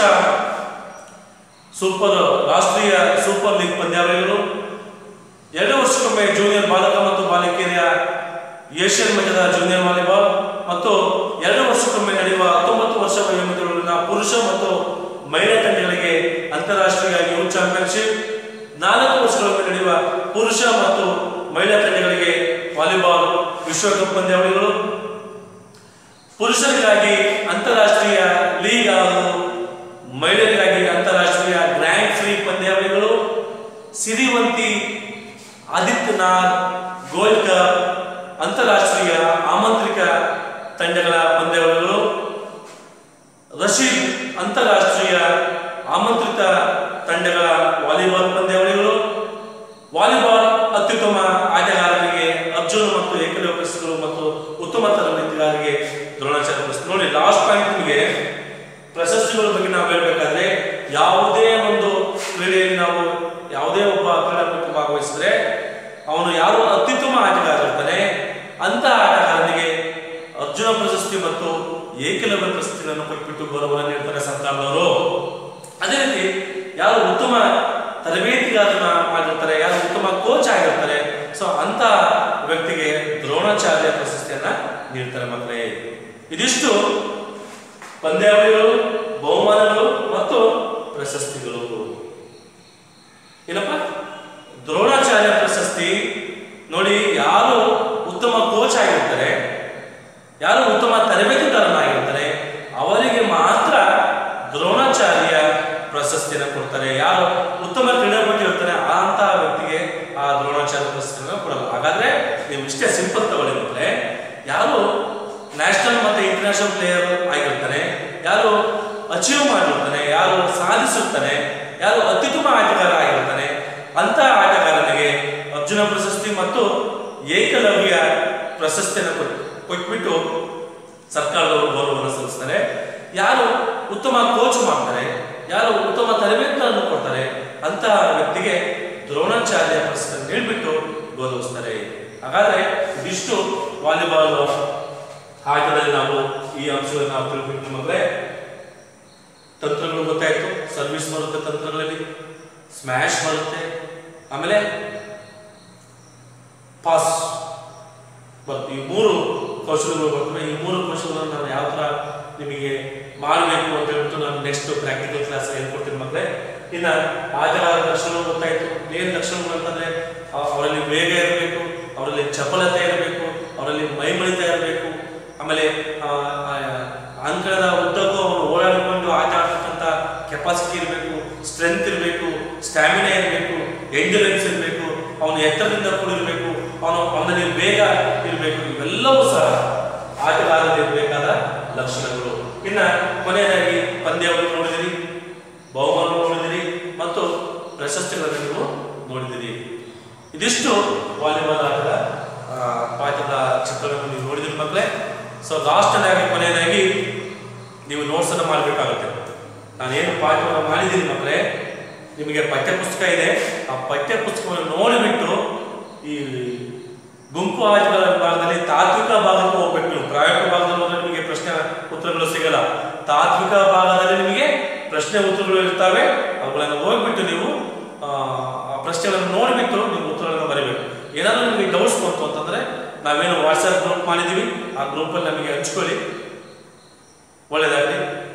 ಸೂಪರ್ ರಾಷ್ಟ್ರೀಯ ಸೂಪರ್ ಲೀಗ್ ಪಂದ್ಯಾವಳಿಗಳು, ಎರಡು ವರ್ಷಕ್ಕೊಮ್ಮೆ ಜೂನಿಯರ್ ಬಾಲಕ ಮತ್ತು ಬಾಲಿಕೆಯರ ಏಷ್ಯನ್ ಮಟ್ಟದ ಜೂನಿಯರ್ ವಾಲಿಬಾಲ್ ಮತ್ತು ಎರಡು ವರ್ಷಕ್ಕೊಮ್ಮೆ ನಡೆಯುವ ಹತ್ತೊಂಬತ್ತು ವರ್ಷ ವಯೋಮಿತಿಯೊಳಗಿನ ಪುರುಷ ಮತ್ತು ಮಹಿಳಾ ತಂಡಗಳಿಗೆ ಅಂತಾರಾಷ್ಟ್ರೀಯ ಯೂತ್ ಚಾಂಪಿಯನ್ಶಿಪ್, ನಾಲ್ಕು ವರ್ಷಗಳೊಮ್ಮೆ ನಡೆಯುವ ಪುರುಷ ಮತ್ತು ಮಹಿಳಾ ತಂಡಗಳಿಗೆ ವಾಲಿಬಾಲ್ ವಿಶ್ವಕಪ್ ಪಂದ್ಯಾವಳಿಗಳು, ಪುರುಷರಿಗಾಗಿ ಅಂತಾರಾಷ್ಟ್ರೀಯ ಲೀಗ್ ಹಾಗೂ ಮಹಿಳೆಯರಿಗಾಗಿ ಅಂತಾರಾಷ್ಟ್ರೀಯ ಗ್ರ್ಯಾಂಡ್ ಫ್ರೀ ಪಂದ್ಯಾವಳಿಗಳು, ಸಿರಿವಂತಿ ಆದಿತ್ಯನಾಥ್ ಗೋಲ್ಡ್ ಕಪ್ ಅಂತಾರಾಷ್ಟ್ರೀಯ ಆಮಂತ್ರಿತ ತಂಡಗಳ ಪಂದ್ಯಾವಳಿಗಳು, ರಶೀದ್ ಅಂತಾರಾಷ್ಟ್ರೀಯ ಆಮಂತ್ರಿತ ತಂಡಗಳ ವಾಲಿಬಾಲ್ ಪಂದ್ಯಾವಳಿಗಳು, ವಾಲಿಬಾಲ್ ಅತ್ಯುತ್ತಮ ಆಟಗಾರರಿಗೆ ಅರ್ಜುನ್ ಮತ್ತು ಏಕಲವ್ಯ ಪ್ರಶಸ್ತಿಗಳು ಮತ್ತು ಉತ್ತಮ ತರಬೇತಿಗಾರರಿಗೆ ದ್ರೋಣಾಚಾರ್ಯ ಪ್ರಶಸ್ತಿ. ನೋಡಿ, ಲಾಸ್ಟ್ ಪಾಯಿಂಟ್ ನಿಮಗೆ ಪ್ರಶಸ್ತಿಗಳ ಬಗ್ಗೆ ನಾವು ಹೇಳ್ಬೇಕಾದ್ರೆ ಯಾವುದೇ ಒಂದು ಕ್ರೀಡೆಯಲ್ಲಿ ನಾವು ಯಾವುದೇ ಒಬ್ಬ ಕ್ರೀಡಾಪಟು ಭಾಗವಹಿಸಿದ್ರೆ ಅವನು ಯಾರು ಅತ್ಯುತ್ತಮ ಆಟಗಾರ ಇರ್ತಾನೆ ಅಂತ ಆಟಗಾರನಿಗೆ ಅರ್ಜುನ ಪ್ರಶಸ್ತಿ ಮತ್ತು ಏಕಲವ್ಯ ಪ್ರಶಸ್ತಿಗಳನ್ನು ಕೊಟ್ಬಿಟ್ಟು ಗೌರವ ನೀಡ್ತಾರೆ ಸರ್ಕಾರದವರು. ಅದೇ ರೀತಿ ಯಾರು ಉತ್ತಮ ತರಬೇತಿಗಾರನ ಮಾಡಿರ್ತಾರೆ, ಯಾರು ಉತ್ತಮ ಕೋಚ್ ಆಗಿರ್ತಾರೆ, ಸೊ ಅಂತ ವ್ಯಕ್ತಿಗೆ ದ್ರೋಣಾಚಾರ್ಯ ಪ್ರಶಸ್ತಿಯನ್ನ ನೀಡ್ತಾರೆ ಮಕ್ಕಳೇ. ಇದಿಷ್ಟು ಪಂದ್ಯಾವಳಿಗಳು, ಬಹುಮಾನಗಳು ಮತ್ತು ಪ್ರಶಸ್ತಿಗಳು. ಏನಪ್ಪ ದ್ರೋಣಾಚಾರ್ಯ ಪ್ರಶಸ್ತಿ? ನೋಡಿ, ಯಾರು ಉತ್ತಮ ಕೋಚ್ ಆಗಿರ್ತಾರೆ, ಯಾರು ಉತ್ತಮ ತರಬೇತುದಾರನಾಗಿರ್ತಾರೆ ಅವರಿಗೆ ಮಾತ್ರ ದ್ರೋಣಾಚಾರ್ಯ ಪ್ರಶಸ್ತಿಯನ್ನು ಕೊಡ್ತಾರೆ. ಯಾರು ಉತ್ತಮ ಕ್ರೀಡಾಪಟು ಇರ್ತಾರೆ ಅಂತ ವ್ಯಕ್ತಿಗೆ ಆ ದ್ರೋಣಾಚಾರ್ಯ ಪ್ರಶಸ್ತಿಯನ್ನು ಕೊಡಲ್ಲ. ಹಾಗಾದ್ರೆ ನೀವು ಇಷ್ಟೇ ಸಿಂಪಲ್ ತಗೊಳ್ಳಿದ್ರೆ, ಯಾರು ನ್ಯಾಷನಲ್ ಮತ್ತೆ ಇಂಟರ್ನ್ಯಾಷನಲ್ ಪ್ಲೇಯರ್ ಆಗಿರ್ತಾನೆ, ಯಾರು ಅಚೀವ್ ಮಾಡಿರ್ತಾನೆ, ಯಾರು ಸಾಧಿಸುತ್ತಾನೆ, ಯಾರು ಅತ್ಯುತ್ತಮ ಆಟಗಾರ ಆಗಿರ್ತಾನೆ ಅಂತ ಆಟಗಾರನಿಗೆ ಅರ್ಜುನ ಪ್ರಶಸ್ತಿ ಮತ್ತು ಏಕಲವ್ಯ ಪ್ರಶಸ್ತಿಯನ್ನು ಕೊಟ್ಬಿಟ್ಟು ಸರ್ಕಾರದವರು ಗೌರವವನ್ನು ಸಲ್ಲಿಸ್ತಾರೆ. ಯಾರು ಉತ್ತಮ ಕೋಚ್ ಮಾಡ್ತಾರೆ, ಯಾರು ಉತ್ತಮ ತರಬೇತಿಯನ್ನು ಕೊಡ್ತಾರೆ ಅಂತ ವ್ಯಕ್ತಿಗೆ ದ್ರೋಣಾಚಾರ್ಯ ಪ್ರಶಸ್ತಿಯನ್ನು ನೀಡಿಬಿಟ್ಟು ಗೌರವಿಸ್ತಾರೆ. ಹಾಗಾದ್ರೆ ಇದಿಷ್ಟು ವಾಲಿಬಾಲ್ ಆಟದಲ್ಲಿ ನಾವು ಈ ಅಂಶಗಳನ್ನು ನಾವು ತಿಳ್ಕೊಂಡು ಮಕ್ಕಳೇ. ತಂತ್ರಗಳು ಗೊತ್ತಾಯ್ತು. ಸರ್ವಿಸ್ ಬರುತ್ತೆ, ತಂತ್ರಗಳಲ್ಲಿ ಸ್ಮ್ಯಾಶ್ ಬರುತ್ತೆ, ಆಮೇಲೆ ಪಾಸ್ ಬರುತ್ತೆ. ಈ ಮೂರು ಕೌಶಲ್ಯಗಳು ಬರ್ತವೆ. ಈ ಮೂರು ಕೌಶಲ್ಯಗಳನ್ನು ನಾನು ಯಾವ ತರ ನಿಮಗೆ ಮಾಡಬೇಕು ಅಂತ ಹೇಳ್ಬಿಟ್ಟು ನಾನು ನೆಕ್ಸ್ಟ್ ಪ್ರಾಕ್ಟಿಕಲ್ ಕ್ಲಾಸ್ ಹೇಳ್ಕೊಡ್ತೀನಿ ಮಕ್ಕಳೇ. ಇನ್ನು ಆಟಗಾರರ ಲಕ್ಷಣಗಳು ಗೊತ್ತಾಯ್ತು. ಏನ್ ಲಕ್ಷಣಗಳು ಅಂತಂದ್ರೆ ಅವರಲ್ಲಿ ವೇಗ ಇರಬೇಕು, ಅವರಲ್ಲಿ ಚಪಲತೆ ಇರಬೇಕು, ಅವರಲ್ಲಿ ಮೈಮಳಿತ ಇರಬೇಕು, ಆಮೇಲೆ ಅಂಕಣದ ಉದ್ದಕ್ಕೂ ಅವನು ಓಡಾಡಿಕೊಂಡು ಆಟ ಆಡ್ತಕ್ಕಂಥ ಕೆಪಾಸಿಟಿ ಇರಬೇಕು, ಸ್ಟ್ರೆಂತ್ ಇರಬೇಕು, ಸ್ಟ್ಯಾಮಿನಾ ಇರಬೇಕು, ಎಂಡ್ಯೂರೆನ್ಸ್ ಇರಬೇಕು, ಅವನು ಎತ್ತರದಿಂದ ಕೂಡಿರಬೇಕು, ಅವನು ಅವನಲ್ಲಿ ವೇಗ ಇರಬೇಕು. ಇವೆಲ್ಲವೂ ಸಹ ಆಟಗಾರರಿಗೆ ಇರಬೇಕಾದ ಲಕ್ಷಣಗಳು. ಇನ್ನು ಕೊನೆಯದಾಗಿ ಪಂದ್ಯಾವಳಿ ನೋಡಿದಿರಿ, ಬಹುಮಾನ ನೋಡಿದಿರಿ ಮತ್ತು ಪ್ರಶಸ್ತಿಗಳನ್ನು ನೀವು ನೋಡಿದಿರಿ. ಇದಿಷ್ಟು ವಾಲಿಬಾಲ್ ಆಟದ ಪಾಠದ ಚಿತ್ರವನ್ನು ನೀವು ನೋಡಿದಿರಿ ಮಕ್ಕಳೇ. ಸೊ ಲಾಸ್ಟ್ ಆಗಿ ಕೊನೆಯದಾಗಿ ನೀವು ನೋಟ್ಸ್ ಅನ್ನು ಮಾಡಬೇಕಾಗುತ್ತೆ. ನಾನೇನು ಪಾಠವನ್ನು ಮಾಡಿದ್ದೀನಿ ಮಕ್ಕಳೇ, ನಿಮಗೆ ಪಠ್ಯ ಪುಸ್ತಕ ಇದೆ, ಆ ಪಠ್ಯ ಪುಸ್ತಕವನ್ನು ನೋಡಿಬಿಟ್ಟು ಈ ಗುಂಪು ಆಟಗಳ ಭಾಗದಲ್ಲಿ ತಾತ್ವಿಕ ಭಾಗಕ್ಕೆ ಹೋಗ್ಬೇಕು. ನೀವು ಪ್ರಾಯೋಗಿಕ ಭಾಗದಲ್ಲಿ ಹೋದ್ರೆ ನಿಮಗೆ ಪ್ರಶ್ನೆ ಉತ್ತರಗಳು ಸಿಗಲ್ಲ. ತಾತ್ವಿಕ ಭಾಗದಲ್ಲಿ ನಿಮಗೆ ಪ್ರಶ್ನೆ ಉತ್ತರಗಳು ಇರ್ತವೆ, ಅವುಗಳನ್ನು ಹೋಗ್ಬಿಟ್ಟು ನೀವು ಆ ಪ್ರಶ್ನೆಗಳನ್ನು ನೋಡಿಬಿಟ್ಟು ನೀವು ಉತ್ತರಗಳನ್ನು ಬರೀಬೇಕು. ಏನಾದರೂ ನಿಮಗೆ ಡೌಟ್ಸ್ ಬಂತು ಅಂತಂದರೆ ನಾವೇನು ವಾಟ್ಸಪ್ ಗ್ರೂಪ್ ಮಾಡಿದ್ದೀವಿ, ಆ ಗ್ರೂಪಲ್ಲಿ ನಮಗೆ ಹಂಚ್ಕೊಳ್ಳಿ. ಒಳ್ಳೆಯದಾಗಲಿ.